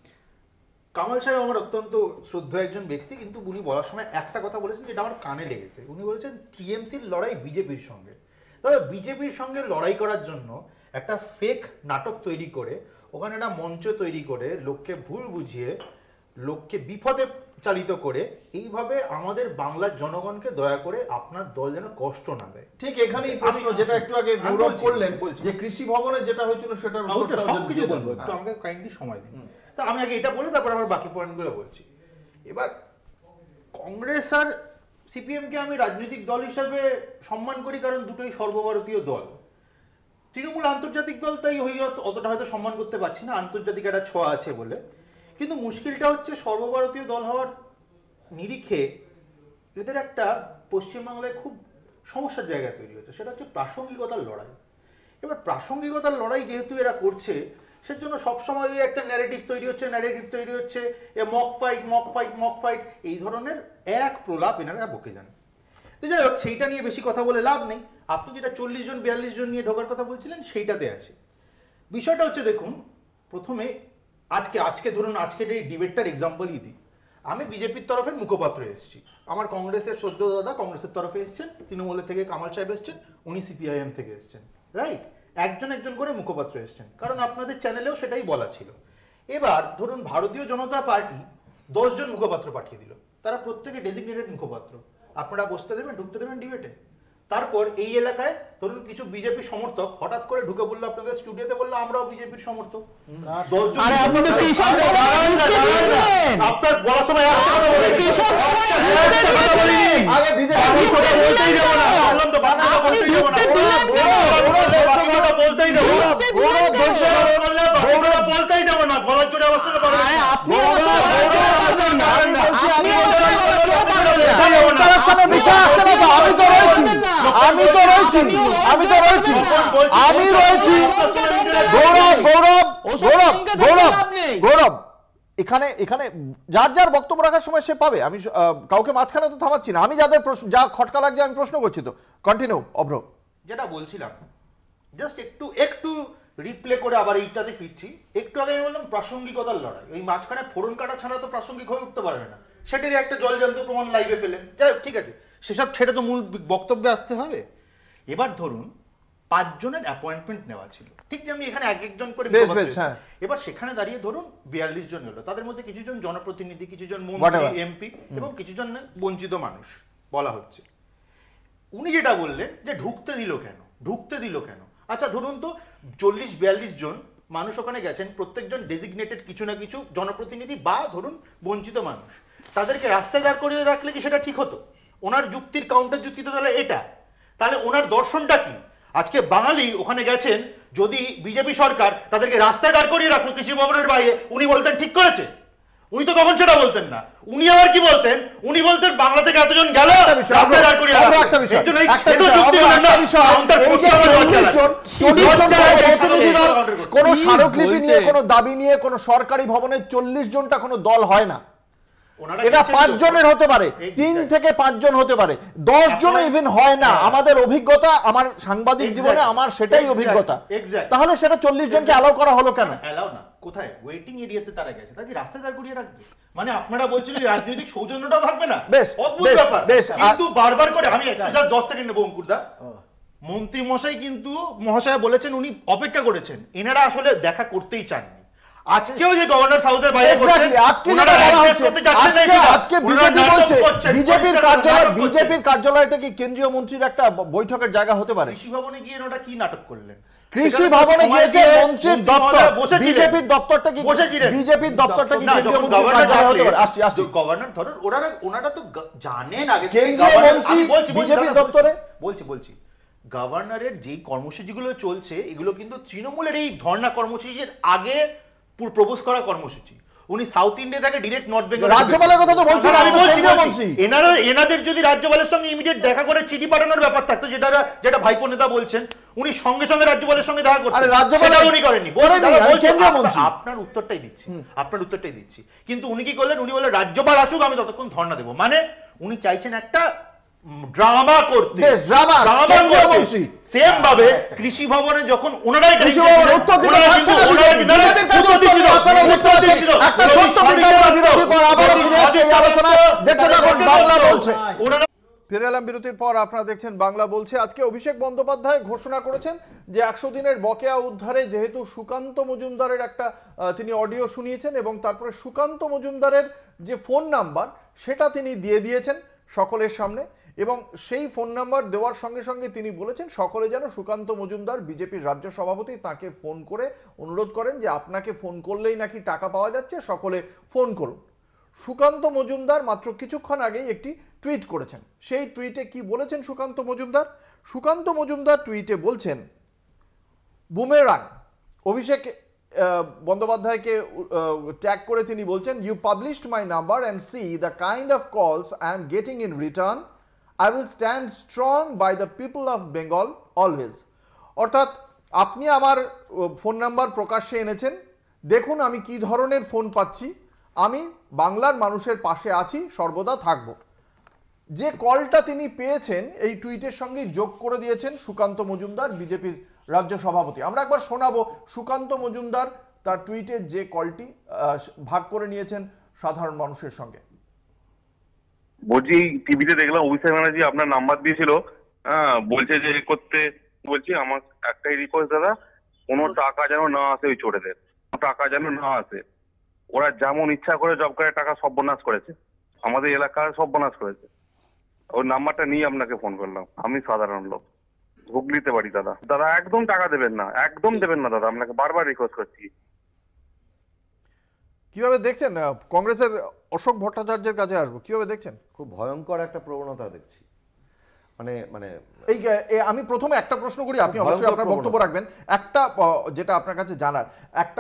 কামাল সাহেব আমার অত্যন্ত শ্রদ্ধেয় একজন ব্যক্তি, কিন্তু উনি বলার সময় একটা কথা বলেছেন যেটা আমার কানে লেগেছে। উনি বলেছেন টিএমসির লড়াই বিজেপির সঙ্গে। তবে বিজেপির সঙ্গে লড়াই করার জন্য একটা ফেক নাটক তৈরি করে, ওখানে একটা মঞ্চ তৈরি করে, লোককে ভুল বুঝিয়ে, লোককে বিপদে চালিত করে, এইভাবে আমাদের বাংলার জনগণকে দয়া করে আপনার দল যেন কষ্ট না দেয়।
ঠিক এখানেই প্রশ্ন, যেটা একটু আগে গৌরব করলেন, যে কৃষি ভবনে যেটা হয়েছিল সেটার উত্তরটা
সবকিছু
যদি
বলবো,
দেন।
একটু আমাকে কাইন্ডলি সময় দিন। তা আমি আগে এটা বলে তারপর আবার বাকি পয়েন্টগুলো বলছি। এবার কংগ্রেস আর সিপিএমকে আমি রাজনৈতিক দল হিসেবে সম্মান করি, কারণ দুটোই সর্বভারতীয় দল। তৃণমূল আন্তর্জাতিক দল, তাই অতটা হয়তো সম্মান করতে পারছি না, আন্তর্জাতিক একটা ছোঁয়া আছে বলে। কিন্তু মুশকিলটা হচ্ছে সর্বভারতীয় দল হওয়ার নিরিখে এদের একটা পশ্চিমবাংলায় খুব সমস্যার জায়গা তৈরি হচ্ছে, সেটা হচ্ছে প্রাসঙ্গিকতার লড়াই। এবার প্রাসঙ্গিকতার লড়াই যেহেতু এরা করছে, সেজন্য সবসময় একটা ন্যারেটিভ তৈরি হচ্ছে এ মক ফাইট, এই ধরনের এক প্রলাপ এনারা বকে যান। তো যাই হোক, সেইটা নিয়ে বেশি কথা বলে লাভ নেই। আপনি যেটা 40 জন 42 জন নিয়ে ঢোকার কথা বলছিলেন, সেইটাতে আসে। বিষয়টা হচ্ছে, দেখুন, প্রথমে আজকে ধরুন আজকের এই ডিবেটটার এক্সাম্পলই দিই। আমি বিজেপির তরফে মুখপাত্র এসেছি, আমার কংগ্রেসের শ্রদ্ধেয় দাদা কংগ্রেসের তরফে এসছেন, তৃণমূলের থেকে কামাল সাহেব এসছেন, উনি সিপিআইএম থেকে এসছেন, রাইট? একজন করে মুখপাত্র এসছেন, কারণ আপনাদের চ্যানেলেও সেটাই বলা ছিল। এবার ধরুন ভারতীয় জনতা পার্টি 10 জন মুখপাত্র পাঠিয়ে দিল, তারা প্রত্যেকে ডেজিগনেটেড মুখপাত্র। আপনারা বসতে দেবেন, ঢুকতে দেবেন ডিবেটে। তারপর এই এলাকায় ধরুন কিছু বিজেপি সমর্থক হঠাৎ করে ঢুকে বললো, আপনাদের স্টুডিওতে বললো আমরাও বিজেপির সমর্থক। 10 জন
আরে আপনি তো কৃষক বলছিলেন,
আপনার বলার সময় একটা কথা বলেন।
কৃষক
আগে বিজেপি
বলতেই দেবো না, বললাম তো বাংলা বলতেই দেবো না, বলতেই দেবো না, বলতেই দেবো না, গলার জোরে অবস্থা
আমি তো রয়েছি গৌরব, এখানে যার যার বক্তব্য রাখার সময় সে পাবে। আমি কাউকে মাঝখানে তো থামাচ্ছি না। আমি যাদের যা খটকা লাগছে আমি প্রশ্ন করছি, তো কন্টিনিউ অভ্র।
যেটা বলছিলাম, জাস্ট একটু রিপ্লে করে আবার এইটাতে ফিরছি। একটু আগে আমি বললাম প্রাসঙ্গিকতার লড়াই, ওই মাঝখানে ফোড়ন কাটা ছাড়া তো প্রাসঙ্গিক হয়ে উঠতে পারবে না। সেটারই একটা জলজান্ত প্রমাণ লাইভে পেলেন। যাই হোক, ঠিক আছে, সেসব ছেড়ে তো মূল বক্তব্যে আসতে হবে। এবার ধরুন 5 জনের অ্যাপয়েন্টমেন্ট নেওয়া ছিল, ঠিক যেমনি এখানে এক একজন করে। এবার সেখানে দাঁড়িয়ে ধরুন 42 জন হলো, তাদের মধ্যে কিছু জন জনপ্রতিনিধি, কিছু জন মন্ত্রী, এমপি এবং কিছু জন বঞ্চিত মানুষ বলা হচ্ছে। উনি যেটা বললেন যে ঢুকতে দিল কেন? আচ্ছা ধরুন তো 40-42 জন মানুষ ওখানে গেছেন, প্রত্যেকজন ডেজিগনেটেড কিছু না কিছু জনপ্রতিনিধি বা ধরুন বঞ্চিত মানুষ, তাদেরকে রাস্তায় দাঁড় করিয়ে রাখলে কি সেটা ঠিক হতো? ওনার যুক্তির কাউন্টার যুক্তি তো তাহলে এটা, তাহলে ওনার দর্শনটা কি? আজকে বাঙালি ওখানে গেছেন, যদি বিজেপি সরকার তাদেরকে রাস্তায় দাঁড় করিয়ে রাখতো কৃষি ভবনের বাইরে, উনি বলতেন ঠিক করেছে? উনি তো তখন সেটা বলতেন না। উনি আবার কি বলতেন? উনি বলতেন বাংলা থেকে এতজন গেল, রাস্তায় দাঁড় করিয়ে রাখতো।
কোন স্মারকলিপি নিয়ে, কোন দাবি নিয়ে, কোন সরকারি ভবনে 40 জনটা কোনো দল হয় না। এটা 5 জনের হতে পারে, 3 থেকে 5 জন হতে পারে, 10 জন ইভেন হয় না। আমাদের অভিজ্ঞতা, আমার সাংবাদিক জীবনে আমার সেটাই অভিজ্ঞতা। তাহলে সেটা 40 জনকে অ্যালাউ করা হলো কেন?
অ্যালাউ না, কোথায়? ওয়েটিং এরিয়াতে তারা গেছে, তাকে রাস্তায় দাঁড় করিয়ে রাখবে? মানে আপনারা বলছিলেন রাজনৈতিক সৌজন্যটাও থাকবে না? অদ্ভুত ব্যাপার। কিন্তু বারবার করে আমি 10 সেকেন্ড নেবো অঙ্কুরদা। মন্ত্রী মশাই কিন্তু মহাশয় বলেছেন উনি অপেক্ষা করেছেন, এনারা আসলে দেখা করতেই চাননি। আজকেও যে গভর্নর হাউসের বাইরে
বিজেপির কার্যালয়টা কি কেন্দ্রীয় মন্ত্রীর একটা বৈঠকের জায়গা হতে পারে?
কৃষি ভবনে গিয়ে ওটা কি নাটক করলেন?
কৃষি ভবনে গিয়েছে মন্ত্রীর দপ্তর, বিজেপির দপ্তরটা কি বিজেপির দপ্তরটা কি কেন্দ্রীয় মন্ত্রীর কার্যালয় হতে পারে? আসছি
গভর্নর ধরুন ওনারা তো জানেন আগে
কেন্দ্রীয় মন্ত্রী বিজেপির দপ্তরে।
বলছি গভর্নরের যেই কর্মসূচিগুলো চলছে এগুলো কিন্তু তৃণমূলের এই ধর্ণা কর্মসূচির আগে প্রপোজ করা কর্মসূচি। উনি সাউথ ইন্ডিয়া থেকে ডিরেক্ট নর্থ বেঙ্গল
রাজ্যপালের কথা তো বলছেন,
আমি বলছি
মন্ত্রী।
এনাদের যদি রাজ্যপালের সঙ্গে ইমিডিয়েট দেখা করে চিঠি পাঠানোর ব্যাপার থাকতো, যেটা ভাইপো নেতা বলছেন, উনি সঙ্গে সঙ্গে রাজ্যপালের সঙ্গে দেখা করতেন, সেটা উনি করেননি। আপনার উত্তরটাই দিচ্ছি, কিন্তু উনি কি করলেন, উনি বললেন রাজ্যপাল আসুক, আমি ততক্ষণ ধর্ণা দেবো। মানে উনি চাইছেন একটা ড্রামা করতে, সেম ভাবে কৃষি ভবনে যখন ওনারাই
ফিরে এলাম বিরতির পর। আপনারা দেখছেন বাংলা বলছে। আজকে অভিষেক বন্দ্যোপাধ্যায় ঘোষণা করেছেন যে 100 দিনের বকেয়া উদ্ধারে যেহেতু সুকান্ত মজুমদারের একটা তিনি অডিও শুনিয়েছেন এবং তারপরে সুকান্ত মজুমদারের যে ফোন নাম্বার সেটা তিনি দিয়ে দিয়েছেন সকলের সামনে, এবং সেই ফোন নাম্বার দেওয়ার সঙ্গে সঙ্গে তিনি বলেছেন সকলে যেন সুকান্ত মজুমদার বিজেপির রাজ্য সভাপতি তাকে ফোন করে অনুরোধ করেন যে আপনাকে ফোন করলেই নাকি টাকা পাওয়া যাচ্ছে, সকলে ফোন করুন। সুকান্ত মজুমদার মাত্র কিছুক্ষণ আগেই একটি টুইট করেছেন। সেই টুইটে কি বলেছেন সুকান্ত মজুমদার? সুকান্ত মজুমদার টুইটে বলছেন, বুমেরাং অভিষেক বন্দ্যোপাধ্যায়কে ট্যাগ করে তিনি বলছেন, you published my number and see the kind of calls I am getting in return. I will stand strong by the people of Bengal always. অর্থাৎ আপনি আমার ফোন নাম্বার প্রকাশ্যে এনেছেন, দেখুন আমি কি ধরনের ফোন পাচ্ছি, আমি বাংলার মানুষের পাশে আছি, সর্বদা থাকব। যে কলটা তিনি পেয়েছেন এই টুইটের সঙ্গে যোগ করে দিয়েছেন সুকান্ত মজুমদার বিজেপির রাজ্য সভাপতি। আমরা একবার শোনাবো সুকান্ত মজুমদার তার টুইটে যে কলটি ভাগ করে নিয়েছেন সাধারণ মানুষের সঙ্গে।
বলছি টিভিতে দেখলাম অভিষেক ব্যানার্জি আপনার নাম্বার দিয়েছিল, বলছে যে করতে, বলছি আমার একটাই রিকোয়েস্ট দাদা, কোনো টাকা যেন না আসে ওই চোরেদের, টাকা যেন না আসে। ওরা যেমন ইচ্ছা করে জব করে টাকা সর্বনাশ করেছে, আমাদের এলাকার সর্বনাশ করেছে। ওই নাম্বারটা নিয়ে আপনাকে ফোন করলাম। আমি সাধারণ লোক, হুগলিতে বাড়ি দাদা। দাদা একদম টাকা দেবেন না, একদম দেবেন না দাদা, আপনাকে বারবার রিকোয়েস্ট করছি।
কিভাবে দেখছেন? কংগ্রেসের অশোক ভট্টাচার্যের কাছে আসবো, কিভাবে দেখছেন?
খুব ভয়ঙ্কর একটা প্রবণতা দেখছি। মানে
এই আমি প্রথমে একটা প্রশ্ন করি, আপনি অবশ্যই আপনার বক্তব্য রাখবেন। একটা যেটা আপনার কাছে জানার, একটা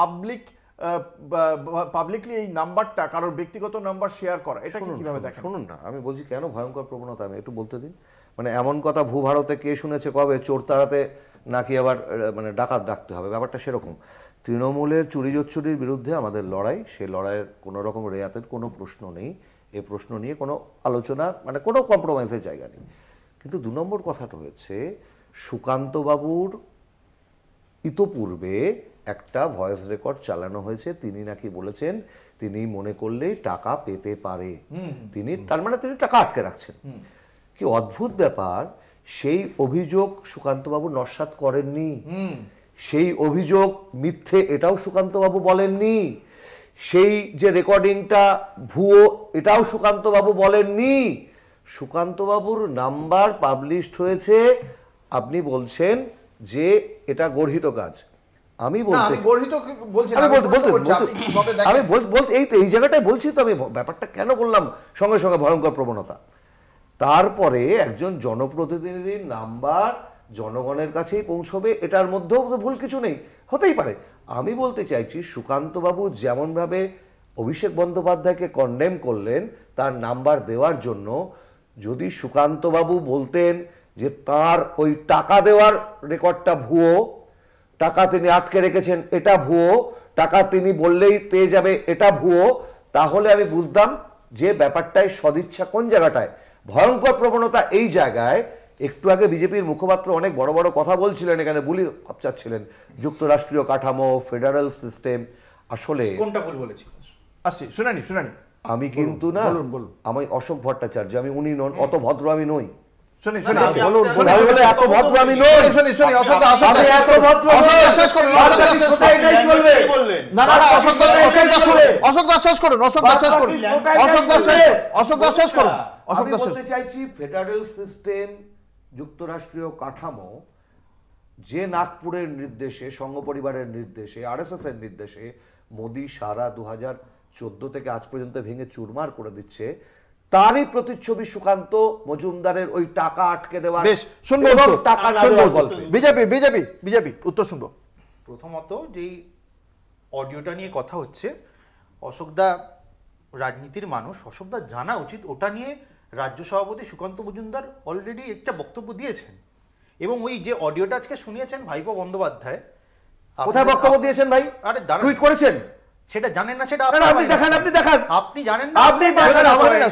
পাবলিকলি এই নাম্বারটা কারোর ব্যক্তিগত নাম্বার শেয়ার করা, এটা কিভাবে দেখেন?
শুনুন না, আমি বলছি কেন ভয়ঙ্কর প্রবণতা, আমি একটু বলতে দিন। মানে এমন কথা ভূভারতে কে শুনেছে কবে, চোর তাড়াতে নাকি আবার মানে ডাকাত ডাকতে হবে, ব্যাপারটা সেরকম। তৃণমূলের চুরি জোচ্চুরির বিরুদ্ধে আমাদের লড়াই, সেই লড়াইয়ের কোনো রকম রেয়াতের কোনো প্রশ্ন নেই, এই প্রশ্ন নিয়ে কোনো আলোচনার মানে কোনো কম্প্রোমাইজের জায়গা নেই। কিন্তু 2 নম্বর কথাটা হয়েছে, সুকান্তবাবুর ইতোপূর্বে একটা ভয়েস রেকর্ড চালানো হয়েছে, তিনি নাকি বলেছেন তিনি মনে করলেই টাকা পেতে পারে, তিনি তার মানে তিনি টাকা আটকে রাখছেন। কি অদ্ভুত ব্যাপার, সেই অভিযোগ সুকান্তবাবু নস্যাৎ করেননি, সেই অভিযোগ মিথ্যে এটাও সুকান্তবাবু বলেননি, সেই যে রেকর্ডিংটা ভুয়ো এটাও সুকান্তবাবু বলেননি। সুকান্তবাবুর নাম্বার পাবলিশড হয়েছে, আপনি বলছেন যে এটা গর্হিত কাজ। আমি বলতে এই জায়গাটায় বলছি তো, আমি ব্যাপারটা কেন বললাম সঙ্গে সঙ্গে ভয়ঙ্কর প্রবণতা। তারপরে একজন জনপ্রতিনিধির নাম্বার জনগণের কাছেই পৌঁছবে, এটার মধ্যেও তো ভুল কিছু নেই, হতেই পারে। আমি বলতে চাইছি সুকান্তবাবু যেমনভাবে অভিষেক বন্দ্যোপাধ্যায়কে কন্ডেম করলেন তার নাম্বার দেওয়ার জন্য, যদি সুকান্তবাবু বলতেন যে তার ওই টাকা দেওয়ার রেকর্ডটা ভুয়ো, টাকা তিনি আটকে রেখেছেন এটা ভুয়ো, টাকা তিনি বললেই পেয়ে যাবে এটা ভুয়ো, তাহলে আমি বুঝতাম যে ব্যাপারটায় সদিচ্ছা কোন জায়গাটায়। ভয়ঙ্কর প্রবণতা এই জায়গায়। একটু আগে বিজেপির মুখপাত্র অনেক বড় বড় কথা বলছিলেন, এখানে বুলি চাচ্ছিলেন যুক্তরাষ্ট্রীয় কাঠামো, ফেডারেল সিস্টেম। আসলে
কোনটা ভুল বলেছি
আসছি, শুনানি
আমি কিন্তু না, আমি অশোক ভট্টাচার্য, আমি উনি নন, অত ভদ্র আমি নই। ফেডারেল সিস্টেম, যুক্তরাষ্ট্রীয় কাঠামো, যে নাগপুরের নির্দেশে, সংঘ পরিবারের নির্দেশে, আরএসএস এর নির্দেশে মোদী সারা 2014 থেকে আজ পর্যন্ত ভেঙে চুরমার করে দিচ্ছে, তারই প্রতিচ্ছবি সুকান্ত মজুমদারের ওই টাকা আটকে দেওয়া।
বেশ, শুনবো টাকা না দেওয়ার গল্প। বিজেপি উত্তর শুনবো।
প্রথমত যেই অডিওটা নিয়ে কথা হচ্ছে, অশোকদা রাজনীতির মানুষ, অশোকদা জানা উচিত ওটা নিয়ে রাজ্য সভাপতি সুকান্ত মজুমদার অলরেডি একটা বক্তব্য দিয়েছেন, এবং ওই যে অডিওটা আজকে শুনিয়েছেন ভাইপো বন্দ্যোপাধ্যায়,
কোথায় বক্তব্য দিয়েছেন ভাই?
আরে
টুইট করেছেন?
সেটা জানেন না, সেটা
আপনি দেখান, আপনি দেখান,
আপনি জানেন না,
আপনি দেখান।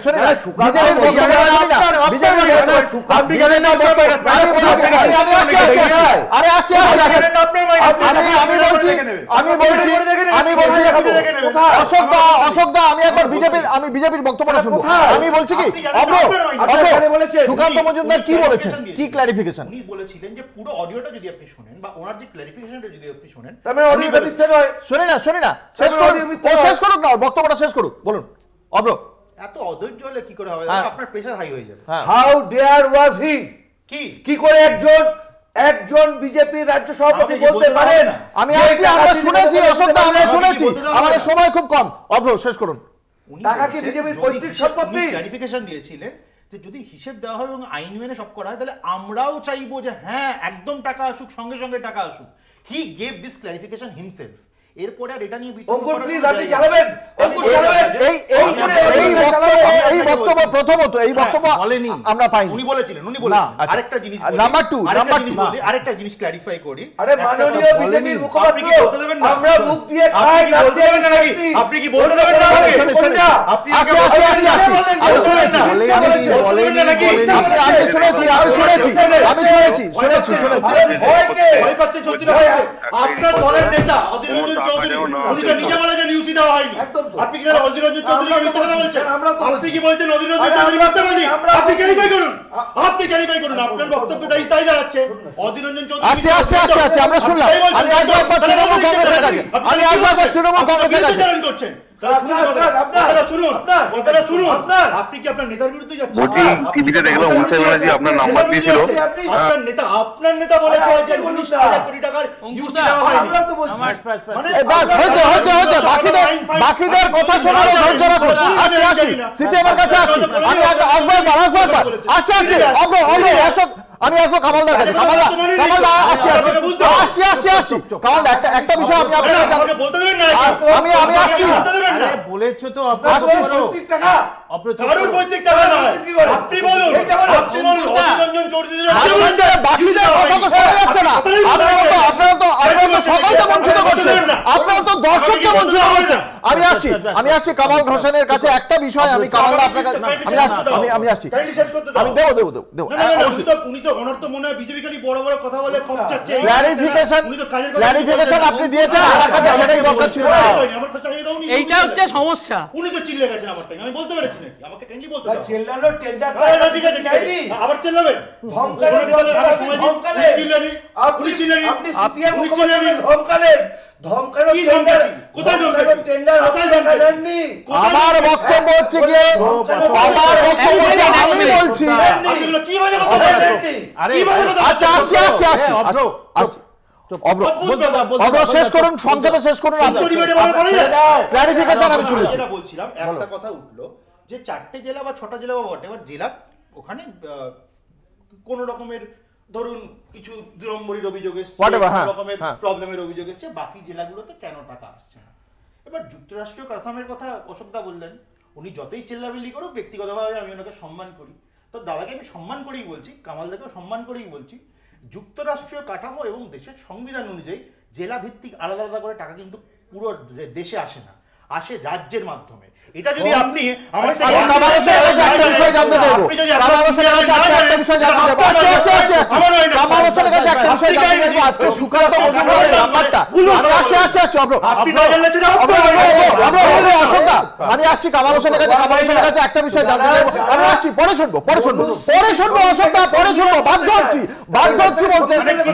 অশোকদা আমি একবার বিজেপির বক্তব্যটা শুনবো। আমি বলছি কি সুকান্ত মজুমদার কি বলেছেন, কি ক্লারিফিকেশন
উনি বলেছিলেন যে পুরো অডিওটা যদি আপনি শুনেন বা ওনার যে ক্লারিফিকেশনটা যদি আপনি শুনেন,
তবে অডিওটা মিথ্যা নয়।
শুনে না শেষ করুক না, বক্তব্যটা শেষ করুক, বলুন অব্র।
এত অধৈর্য হলে কি করে হবে? আপনার প্রেসার হাই হয়ে যাবে।
হাউ ডেয়ার ওয়াজ হি, কি করে একজন বিজেপি রাজ্য সভাপতি বলতে পারেন?
আমি আসছি, আমরা শুনেছি অশোকদা, আমরা শুনেছি, আমাদের সময় খুব কম। অব্র শেষ করুন।
টাকা কি বিজেপির পৈতৃক সম্পত্তি?
ক্লারিফিকেশন দিয়েছিলেন যে যদি হিসেব দেওয়া হয় এবং আইন মেনে সব করা হয় তাহলে আমরাও চাইবো যে হ্যাঁ একদম টাকা আসুক, সঙ্গে সঙ্গে টাকা আসুক। He gave this clarification himself. এরপরে আর এটা নিয়ে
অঙ্কুর প্লিজ আপনি চালাবেন, অঙ্কুর চালাবেন।
এই বক্তব্য প্রথমত এই বক্তব্য আমরা পাইনি।
উনি বলেছিলেন আরেকটা জিনিস,
নাম্বার 2
আরেকটা জিনিস ক্লারিফাই করি।
আরে মাননীয় বিজেপির মুখপাত্র, আমরা মুখ দিয়ে খাই,
বলতে দেবেন না নাকি? আপনি কি বলতে দেবেন না আমাকে?
আপনি আমি শুনেছি, আমি শুনেছি।
ভয় পাচ্ছেন সত্যি না? আপনার দলের নেতা অধীর রঞ্জন চৌধুরী উনি তো নিজে বলে যে নিউজই দেওয়া হয়নি। আপনি কি জানেন অধীর রঞ্জন চৌধুরী মিথ্যা কথা বলছেন? আপনি কি বলছেন অধীর রঞ্জন চৌধুরী মিথ্যাবাদী? আপনি ক্লারিফাই করুন, আপনার বক্তব্য তাই দাঁড়াচ্ছে। অধীর রঞ্জন চৌধুরী
আসছে আমরা শুনলাম। আমি আসবো একবার তৃণমূল কংগ্রেসের কাছে,
করছেন। আপনি কি আপনার নেতার বিরুদ্ধে যাচ্ছেন?
টিভিতে দেখলাম অভিষেক ব্যানার্জি আপনার নাম্বার দিয়েছিল।
আপনার নেতা বলেছে যে 19,000 কোটি টাকার ইউজ দেওয়া হয়নি।
আমরা তো বলছি
হয়েছে। বাকিদের কথা শোনারও ধৈর্য রাখুন। আসছি সিপিএম এর কাছে আসছি। আমি আসবো একবার আসছি। অশোক আমি আসবো কামালদার কাছে। কামালদা আসছি। কামালদা একটা বিষয় আমি আপনাকে আমি আসছি।
বলেছো তো
বাকিদের কথা তো শোনা যাচ্ছে না। আপনারা তো সকলকে বঞ্চিত করছেন, আপনারা তো দর্শককে বঞ্চিত করছেন। আমি আসছি কামাল হোসেনের কাছে। একটা বিষয় আমি কামালদা আপনার কাছে আমি আসছি। আমি দেবো ক্লারিফিকেশন আপনি দিয়েছেন, আমার কাছে সেটাই দরকার ছিল।
এইটা হচ্ছে সমস্যা।
উনি তো চিল্লে গেছেন আমার টাইম, আমি বলতে পেরেছি নাকি? আমাকে কাইন্ডলি বলতে দাও।
চেল্লানো টেন্ডার
ঠিক আছে আবার চিল্লাবেন,
ধমকালেন, আপনি সিপিএম ধমকালেন,
আমার বক্তব্য হচ্ছে গিয়ে আমি বলছি শেষ করুন, সংক্ষেপে শেষ করুন। ক্লারিফিকেশন আমি শুনেছি।
বলছিলাম একটা কথা উঠলো যে 4টে জেলা বা 6টা জেলা বা হোয়াটএভার জেলা, ওখানে কোন রকমের ধরুন কিছু বিড়ম্বরীর অভিযোগ এসছে, রকমের প্রবলেমের অভিযোগ এসছে, বাকি জেলাগুলোতে কেন টাকা আসছে না? এবার যুক্তরাষ্ট্রীয় কাঠামোর কথা অশোকদা বললেন, উনি যতই চিল্লাবিল্লি করুক ব্যক্তিগতভাবে আমি ওনাকে সম্মান করি। তো দাদাকে আমি সম্মান করেই বলছি, কামালদাকেও সম্মান করেই বলছি, যুক্তরাষ্ট্রীয় কাঠামো এবং দেশের সংবিধান অনুযায়ী জেলা ভিত্তিক আলাদা আলাদা করে টাকা কিন্তু পুরো দেশে আসে না, আসে রাজ্যের মাধ্যমে। এটা যদি আপনি
আমি আসছি কামাল হোসেনের কাছে একটা বিষয় জানতে চাইবো। আমি আসছি, পরে শুনবো অশোকদা, পরে শুনবো। বাধ্য হচ্ছি বলতে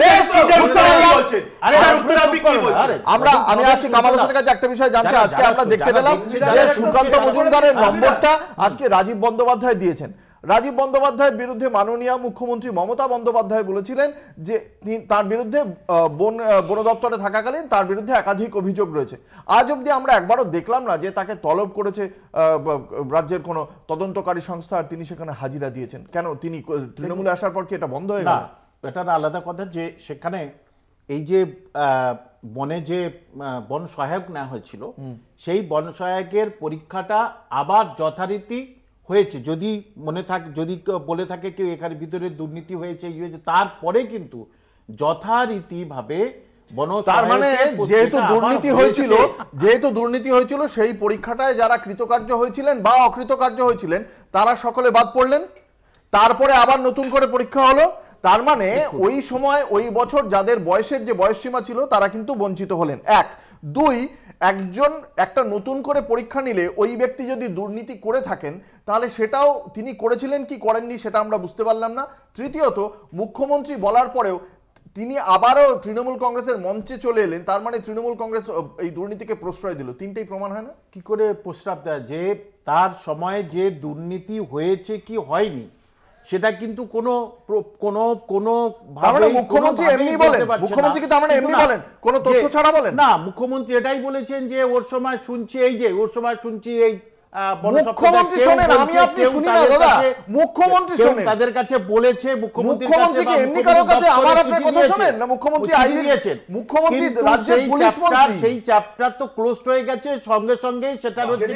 আমি আসছি কামাল হোসেনের কাছে একটা বিষয় জানতে। আজকে আমরা দেখতে পেলাম যে সুকান্ত মজুমদারের নম্বরটা আজকে রাজীব বন্দ্যোপাধ্যায় দিয়েছেন। রাজীব বন্দ্যোপাধ্যায়ের বিরুদ্ধে মাননীয় মুখ্যমন্ত্রী মমতা বন্দ্যোপাধ্যায় বলেছিলেন যে তার বিরুদ্ধে বন দপ্তরে থাকাকালীন তার বিরুদ্ধে একাধিক অভিযোগ রয়েছে। আজ অবধি আমরা একবারও দেখলাম না যে তাকে তলব করেছে রাজ্যের কোনো তদন্তকারী সংস্থা আর তিনি সেখানে হাজিরা দিয়েছেন। কেন তিনি তৃণমূলে আসার পর কি এটা বন্ধ হয়ে গেল?
এটা আলাদা কথা যে সেখানে এই যে বনে যে বন সহায়ক নেওয়া হয়েছিল সেই বন সহায়কের পরীক্ষাটা আবার যথারীতি হয়েছে। যদি মনে থাকে, যদি বলে থাকে কেউ এখানে ভিতরে দুর্নীতি হয়েছে তারপরে কিন্তু যথারীতিভাবে
তার মানে যেহেতু দুর্নীতি হয়েছিল সেই পরীক্ষাটায় যারা কৃতকার্য হয়েছিলেন বা অকৃতকার্য হয়েছিলেন তারা সকলে বাদ পড়লেন, তারপরে আবার নতুন করে পরীক্ষা হলো। তার মানে ওই সময় ওই বছর যাদের বয়সের যে বয়সসীমা ছিল তারা কিন্তু বঞ্চিত হলেন। 1, 2, একজন একটা নতুন করে পরীক্ষা নিলে ওই ব্যক্তি যদি দুর্নীতি করে থাকেন তাহলে সেটাও তিনি করেছিলেন কি করেননি সেটা আমরা বুঝতে পারলাম না। তৃতীয়ত, মুখ্যমন্ত্রী বলার পরেও তিনি আবারও তৃণমূল কংগ্রেসের মঞ্চে চলে এলেন, তার মানে তৃণমূল কংগ্রেস এই দুর্নীতিকে প্রশ্রয় দিল। তিনটেই প্রমাণ হয় না?
কি করে প্রস্তাব দেয় যে তার সময়ে যে দুর্নীতি হয়েছে কি হয়নি সেটা কিন্তু কোনো
মুখ্যমন্ত্রী এমনি বলেন? মুখ্যমন্ত্রী কি তার মানে এমনি বলেন, কোনো তথ্য ছাড়া বলেন?
না, মুখ্যমন্ত্রী এটাই বলেছেন যে ওর সময় শুনছি এই
মুখ্যমন্ত্রী শোনেন, আমি আপনি শুনি না দাদা, মুখ্যমন্ত্রী শোনেন,
তাদের কাছে বলেছে।
মুখ্যমন্ত্রী কি এমনি কারো কাছে আমার আপনার কথা শোনেন না? মুখ্যমন্ত্রী দিয়েছেন, মুখ্যমন্ত্রী রাজ্যের পুলিশ মন্ত্রী।
সেই চ্যাপ্টার তো ক্লোজড হয়ে গেছে, সঙ্গে সঙ্গে সেটার হচ্ছে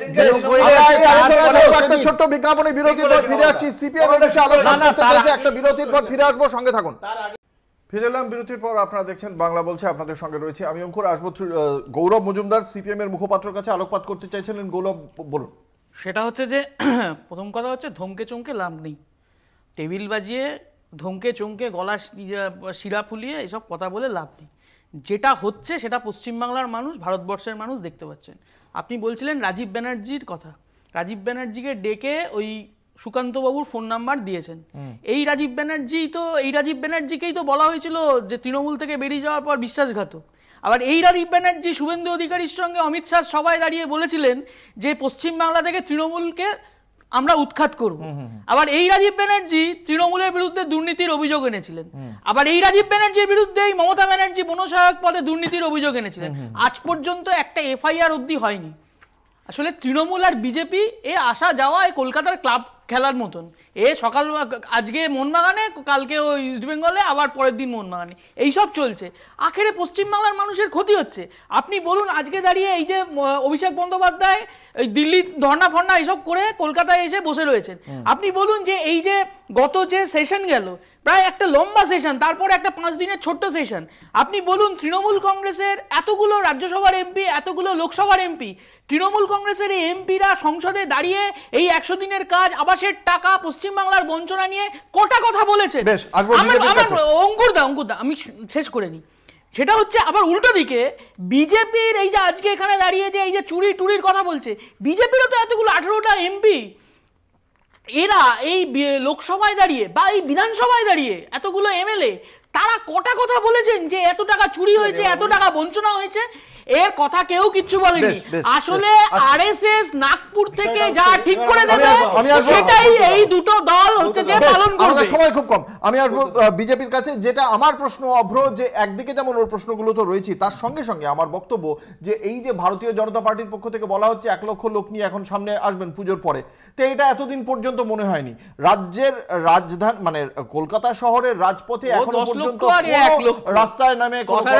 একটা ছোট্ট বিজ্ঞাপনে বিরতির পর ফিরে আসছি। সিপিএম এর বিষয়ে আলোচনা করতে চাইছে, একটা বিরতির পর ফিরে আসবো, সঙ্গে থাকুন। ফিরে এলাম বিরতির পর, আপনারা দেখছেন বাংলা বলছে, আপনাদের সঙ্গে রয়েছে আমি অঙ্কুর। আসবো গৌরব মজুমদার, সিপিএম এর মুখপাত্রের কাছে আলোকপাত করতে চাইছিলেন। গৌরব বলুন।
সেটা হচ্ছে যে প্রথম কথা হচ্ছে ধমকে চমকে লাভ নেই, টেবিল বাজিয়ে ধমকে চমকে গলা শিরা ফুলিয়ে এসব কথা বলে লাভ নেই। যেটা হচ্ছে সেটা পশ্চিমবাংলার মানুষ, ভারতবর্ষের মানুষ দেখতে পাচ্ছেন। আপনি বলছিলেন রাজীব ব্যানার্জির কথা, রাজীব ব্যানার্জিকে ডেকে ওই সুকান্তবাবুর ফোন নাম্বার দিয়েছেন। এই রাজীব ব্যানার্জিকেই তো বলা হয়েছিল যে তৃণমূল থেকে বেরিয়ে যাওয়ার পর বিশ্বাসঘাতক। আবার এই রাজীব ব্যানার্জি শুভেন্দু অধিকারীর সঙ্গে অমিত শাহ সবাই দাঁড়িয়ে বলেছিলেন যে পশ্চিমবাংলা থেকে তৃণমূলকে আমরা উৎখাত করব। আবার এই রাজীব ব্যানার্জি তৃণমূলের বিরুদ্ধে দুর্নীতির অভিযোগ এনেছিলেন। আবার এই রাজীব ব্যানার্জির বিরুদ্ধেই মমতা ব্যানার্জি বনসহায়ক পদে দুর্নীতির অভিযোগ এনেছিলেন। আজ পর্যন্ত একটা এফআইআর অবধি হয়নি। আসলে তৃণমূল আর বিজেপি এ আসা যাওয়া কলকাতার ক্লাব খেলার মতন। সকাল আজকে মোহনবাগানে, কালকে ওই ইস্ট বেঙ্গলে, আবার পরের দিন মোহনবাগানে, এইসব চলছে। আখেরে পশ্চিমবাংলার মানুষের ক্ষতি হচ্ছে। আপনি বলুন, আজকে দাঁড়িয়ে এই যে অভিষেক বন্দ্যোপাধ্যায় এই দিল্লি ধর্না ফর্না এইসব করে কলকাতায় এসে বসে রয়েছেন, আপনি বলুন যে এই যে গত যে সেশন গেল, প্রায় একটা লম্বা সেশন, তারপরে একটা 5 দিনের ছোট্ট সেশন, আপনি বলুন তৃণমূল কংগ্রেসের এতগুলো রাজ্যসভার এমপি, এতগুলো লোকসভার এমপি, তৃণমূল কংগ্রেসের এই এমপিরা সংসদে দাঁড়িয়ে এই 100 দিনের কাজ, আবাসের টাকা, পশ্চিমবাংলার বঞ্চনা নিয়ে কোটা কথা বলেছেন। অঙ্কুর দা আমি শেষ করে নিই। সেটা হচ্ছে আবার উল্টো দিকে বিজেপির এই যে আজকে এখানে দাঁড়িয়ে যে এই যে চুরি টুরির কথা বলছে, বিজেপিরও তো এতগুলো 18টা এমপি, এরা এই লোকসভায় দাঁড়িয়ে বা এই বিধানসভায় দাঁড়িয়ে এতগুলো এমএলএ, তারা কটা কথা বলেছেন যে এত টাকা চুরি হয়েছে, এত টাকা বঞ্চনা হয়েছে, এর কথা কেউ কিচ্ছু বলেনি। আসলে আরএসএস নাগপুর থেকে যা ঠিক করে দেবে সেটাই এই দুটো দল হচ্ছে যে পালন করবে।
আমাদের সময় খুব কম, আমি আসবো বিজেপির কাছে। যেটা আমার প্রশ্ন অভ্র, যে একদিকে যেমন ওর প্রশ্নগুলো তো রয়েছে, তার সঙ্গে সঙ্গে আমার বক্তব্য যে এই যে ভারতীয় জনতা পার্টির পক্ষ থেকে বলা হচ্ছে 1 লক্ষ লোক নিয়ে এখন সামনে আসবেন পুজোর পরে, তো এটা এতদিন পর্যন্ত মনে হয়নি। রাজ্যের রাজধানী মানে কলকাতা শহরের রাজপথে এখনো পর্যন্ত রাস্তায় নামে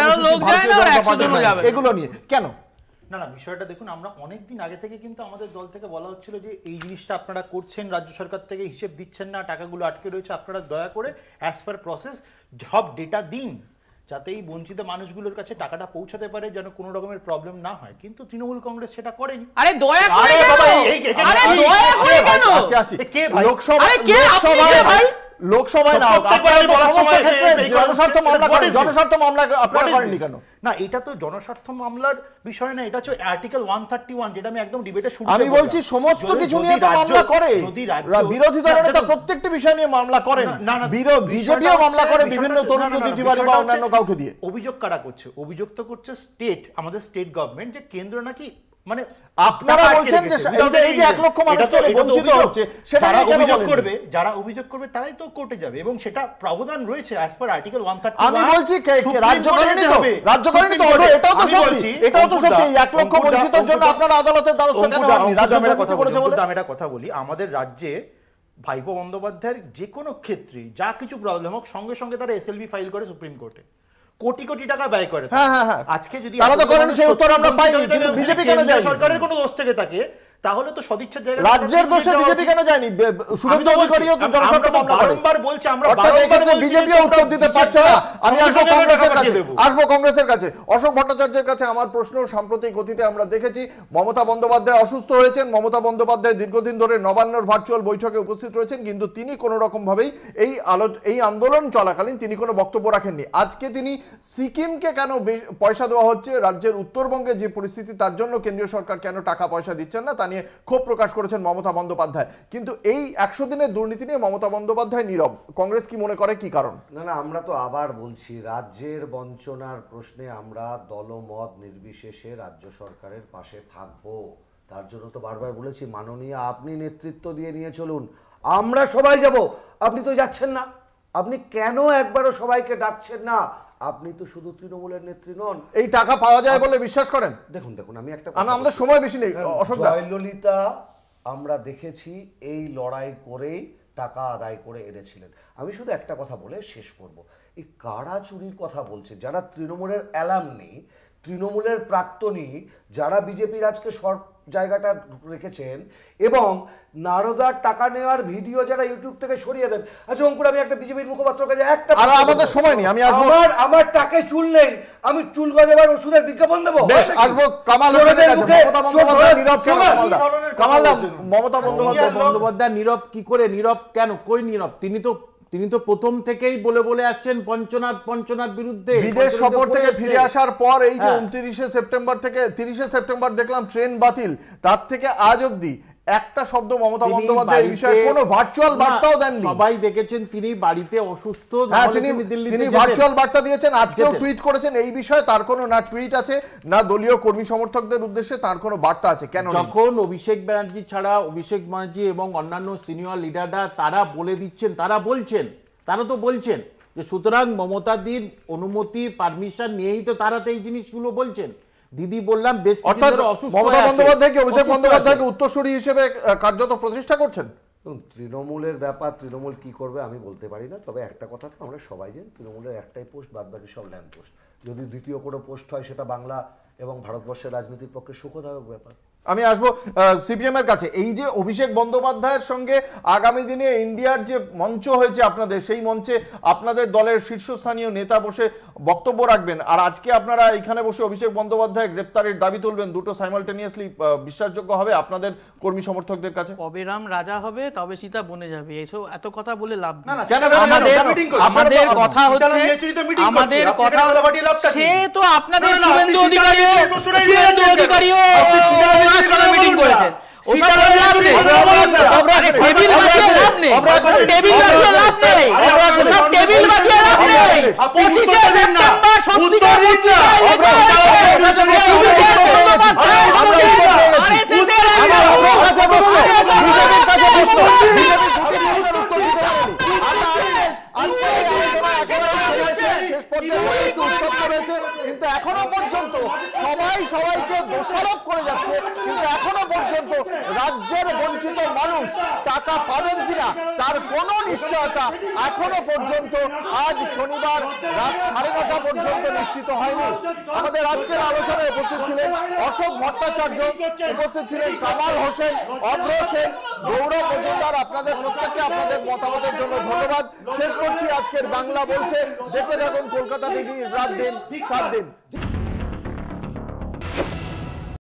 এগুলো কেন?
না না, বিষয়টা দেখুন, আমরা অনেকদিন আগে থেকে কিন্তু আমাদের দল থেকে বলা হচ্ছিল যে এই জিনিসটা আপনারা করছেন, রাজ্য সরকার থেকে হিসেব দিচ্ছেন না, টাকাগুলো আটকে রয়েছে, আপনারা দয়া করে অ্যাজ পার প্রসেস সব ডেটা দিন, যাতে এই বঞ্চিত মানুষগুলোর কাছে টাকাটা পৌঁছাতে পারে, যেন কোনো রকমের প্রবলেম না হয়। কিন্তু তৃণমূল কংগ্রেস সেটা করেনি।
আরে দয়া করে কেন? আরে দয়া করে কেন?
কে ভাই? লোকসভায় না, সমস্ত ক্ষেত্রে জনস্বার্থ মামলা করেন, জনস্বার্থ মামলা আপনারা করেননি কেন?
না, এটা তো জনস্বার্থ মামলার বিষয় না, এটা হচ্ছে আর্টিকেল 131, যেটা আমি একদম ডিবেটে শুরু
আমি বলছি সমস্ত কিছু নিয়ে তো মামলা করে, বিরোধী দলের নেতা প্রত্যেকটি বিষয় নিয়ে মামলা করেন, বিজেপিও মামলা করে বিভিন্ন তরুণ তিওয়ারি বা অন্যান্য কাউকে দিয়ে।
অভিযোগ কারা করছে? অভিযোগ তো করছে স্টেট, আমাদের স্টেট গভর্নমেন্ট, যে কেন্দ্র নাকি মানে
আপনারা বলছেন যে এই যে 1 লক্ষ মানুষ করে বঞ্চিত হচ্ছে, সেটা
অভিযোগ করবে, যারা অভিযোগ করবে তারাই তো কোর্টে যাবে, এবং সেটা প্রাবধান রয়েছে অ্যাজ পার আর্টিকেল 131।
আমি বলছি রাজ্যকারী তো এটাও তো সত্যি 1 লক্ষ বঞ্চিতের জন্য আপনারা আদালতের দ্বারস্থ কেন হননি? রাজ্য কথা বলেছে বলে
আমি এটা কথা বলি, আমাদের রাজ্যে ভাইপো বন্দ্যোপাধ্যায়ের যে কোনো ক্ষেত্রে যা কিছু প্রবলেম হোক, সঙ্গে সঙ্গে তারা এসএলভি ফাইল করে সুপ্রিম কোর্টে। কোটি কোটি টাকা ব্যয় করে।
হ্যাঁ।
আজকে যদি
তারা তো করেন, সেই উত্তর আমরা পাইনি, কিন্তু বিজেপি কেন যায়?
সরকারের কোনো দোষ থেকে থাকে তাহলে তো সদিচ্ছার জায়গা
রাজ্যের দোষে বিজেপি কেন যায়নি? শুভেন্দু অধিকারীও তো জনস্বার্থ মামলা করে।
বারবার বলছি, আমরা
বিজেপিও উত্তর দিতে পারছে না। আমি আসবো কংগ্রেসের কাছে, অশোক ভট্টাচার্যের কাছে। আমার প্রশ্ন, সাম্প্রতিক অতীতে আমরা দেখেছি মমতা বন্দ্যোপাধ্যায় অসুস্থ হয়েছেন, মমতা বন্দ্যোপাধ্যায় দীর্ঘদিন ধরে নবান্নর ভার্চুয়াল বৈঠকে উপস্থিত রয়েছেন, কিন্তু তিনি কোনো রকম ভাবেই এই আন্দোলন চলাকালীন তিনি কোনো বক্তব্য রাখেননি। আজকে তিনি সিকিমকে কেন পয়সা দেওয়া হচ্ছে, রাজ্যের উত্তরবঙ্গে যে পরিস্থিতি তার জন্য কেন্দ্রীয় সরকার কেন টাকা পয়সা দিচ্ছেন না তা নিয়ে ক্ষোভ প্রকাশ করেছেন মমতা বন্দ্যোপাধ্যায়। কিন্তু এই 100 দিনের দুর্নীতি নিয়ে মমতা বন্দ্যোপাধ্যায় নীরব। কংগ্রেস কি মনে করে, কি কারণ?
না, আমরা তো আবার বলছি, রাজ্যের বঞ্চনার প্রশ্নে আমরা দলমত নির্বিশেষে রাজ্য সরকারের পাশে থাকবো। তার জন্য তো বারবার বলেছি, মাননীয় আপনি নেতৃত্ব দিয়ে নিয়ে চলুন, আমরা সবাই যাব। আপনি তো যাচ্ছেন না, আপনি কেন একবারও সবাইকে ডাকছেন না? আপনি তো শুধু তৃণমূলের নেত্রী নন।
এই টাকা পাওয়া যায় বলে বিশ্বাস করেন?
দেখুন, আমি একটা
আমাদের সময় বেশি নেই।
জয়ললিতা আমরা দেখেছি এই লড়াই করেই টাকা আদায় করে এনেছিলেন। আমি শুধু একটা কথা বলে শেষ করব, এই কারা চুরির কথা বলছে, যারা তৃণমূলের অ্যালামনি, তৃণমূলের প্রাক্তনী, যারা বিজেপির আজকে সব জায়গাটা রেখেছেন, এবং নারদার টাকা নেওয়ার ভিডিও যারা ইউটিউব থেকে সরিয়ে দেন। আচ্ছা অঙ্কুর, আমি একটা বিজেপির মুখপাত্র কাছে একটা,
আর আমাদের সময় নেই, আমি আসবো।
আমার টাকায় চুল নেই, আমি চুল গজাবার ওষুধের বিজ্ঞাপন দেবো?
বেশ, আসবো কামাল হোসেনের কাছে। মমতা বন্দ্যোপাধ্যায় নীরব কেন? কামালদা, মমতা
বন্দ্যোপাধ্যায় নীরব কি করে? নীরব কেন? কই নীরব? তিনি তো প্রথম থেকেই বলে আসছেন পঞ্চনার বিরুদ্ধে।
বিদেশ সফর থেকে ফিরে আসার পর এই যে 29শে সেপ্টেম্বর থেকে 30শে সেপ্টেম্বর দেখলাম ট্রেন বাতিল, তার থেকে আজ অবধি একটা শব্দ মমতা বন্দ্যোপাধ্যায় এই বিষয়ে কোনো ভার্চুয়াল বার্তাও দেননি।
সবাই দেখেছেন তিনি বাড়িতে অসুস্থ,
তিনি ভার্চুয়াল বার্তা দিয়েছেন, আজকেও টুইট করেছেন এই বিষয়ে। তার কোনো না টুইট আছে, না দলীয় কর্মী সমর্থকদের উদ্দেশ্যে তার কোনো বার্তা আছে। কেন?
যখন অভিষেক ব্যানার্জি ছাড়া অভিষেক ব্যানার্জি এবং অন্যান্য সিনিয়র লিডাররা তারা বলে দিচ্ছেন, তারা তো বলছেন যে সুতরাং মমতাদির অনুমতি পারমিশন নিয়েই তো তারা তো এই জিনিসগুলো বলছেন। দিদি বললাম বেশ
মমতা বন্দ্যোপাধ্যায়কে অভিষেক বন্দ্যোপাধ্যায়কে উত্তরসূরি হিসেবে কার্যত প্রতিষ্ঠা করছেন।
তৃণমূলের ব্যাপার, তৃণমূল কি করবে আমি বলতে পারি না, তবে একটা কথা তো আমরা সবাই জানি, তৃণমূলের একটাই পোস্ট, বাদ বাকি সব ল্যাম্প পোস্ট। যদি দ্বিতীয় কোনো পোস্ট হয় সেটা বাংলা এবং ভারতবর্ষের রাজনীতির পক্ষে সুখদায়ক ব্যাপার।
আমি আসবো সিপিএম এর কাছে। এই যে অভিষেক বন্দ্যোপাধ্যায়ের সঙ্গে আগামী দিনে ইন্ডিয়ার যে মঞ্চ হয়েছে আপনাদের, সেই মঞ্চে আপনাদের দলের শীর্ষস্থানীয় নেতা বসে বক্তব্য রাখবেন, আর আজকে আপনারা এখানে বসে অভিষেক বন্দ্যোপাধ্যায় গ্রেপ্তারের দাবি তুলবেন, দুটো সাইমালটেনিয়াসলি বিশ্বাসযোগ্য হবে আপনাদের কর্মী সমর্থকদের কাছে?
কবে রাম রাজা হবে তবে সীতা বনে যাবে, এইসব এত কথা বলে লাভ নেই।
আমাদের কথা হচ্ছে,
আমাদের কথা সে তো আপনাদের শুভেন্দু অধিকারীও মিটিং করেছেন, ওটা লাভ নেই, টেবিল বাজিয়ে লাভ নেই, টেবিল বাজিয়ে লাভ নেই, টেবিল বাজিয়ে লাভ নেই। 25শে সেপ্টেম্বর স্বস্তিকা পত্রিকায় লেখা
কিন্তু এখনো পর্যন্ত সবাইকে দোষারোপ করে যাচ্ছে, কিন্তু এখনো পর্যন্ত রাজ্যের বঞ্চিত মানুষ টাকা পাবেন কিনা তার কোনো নিশ্চয়তা এখনো পর্যন্ত আজ শনিবার রাত 9:30 পর্যন্ত নিশ্চিত হয়নি। আমাদের আজকের আলোচনায় উপস্থিত ছিলেন অশোক ভট্টাচার্য, উপস্থিত ছিলেন কামাল হোসেন, অভ্র সেন, গৌরব মজুমদার। আপনাদের প্রত্যেককে আপনাদের মতামতের জন্য ধন্যবাদ। শেষ করছি আজকের বাংলা বলছে। দেখতে থাকুন কলকাতা টিভি, রাত দিন 7 দিন।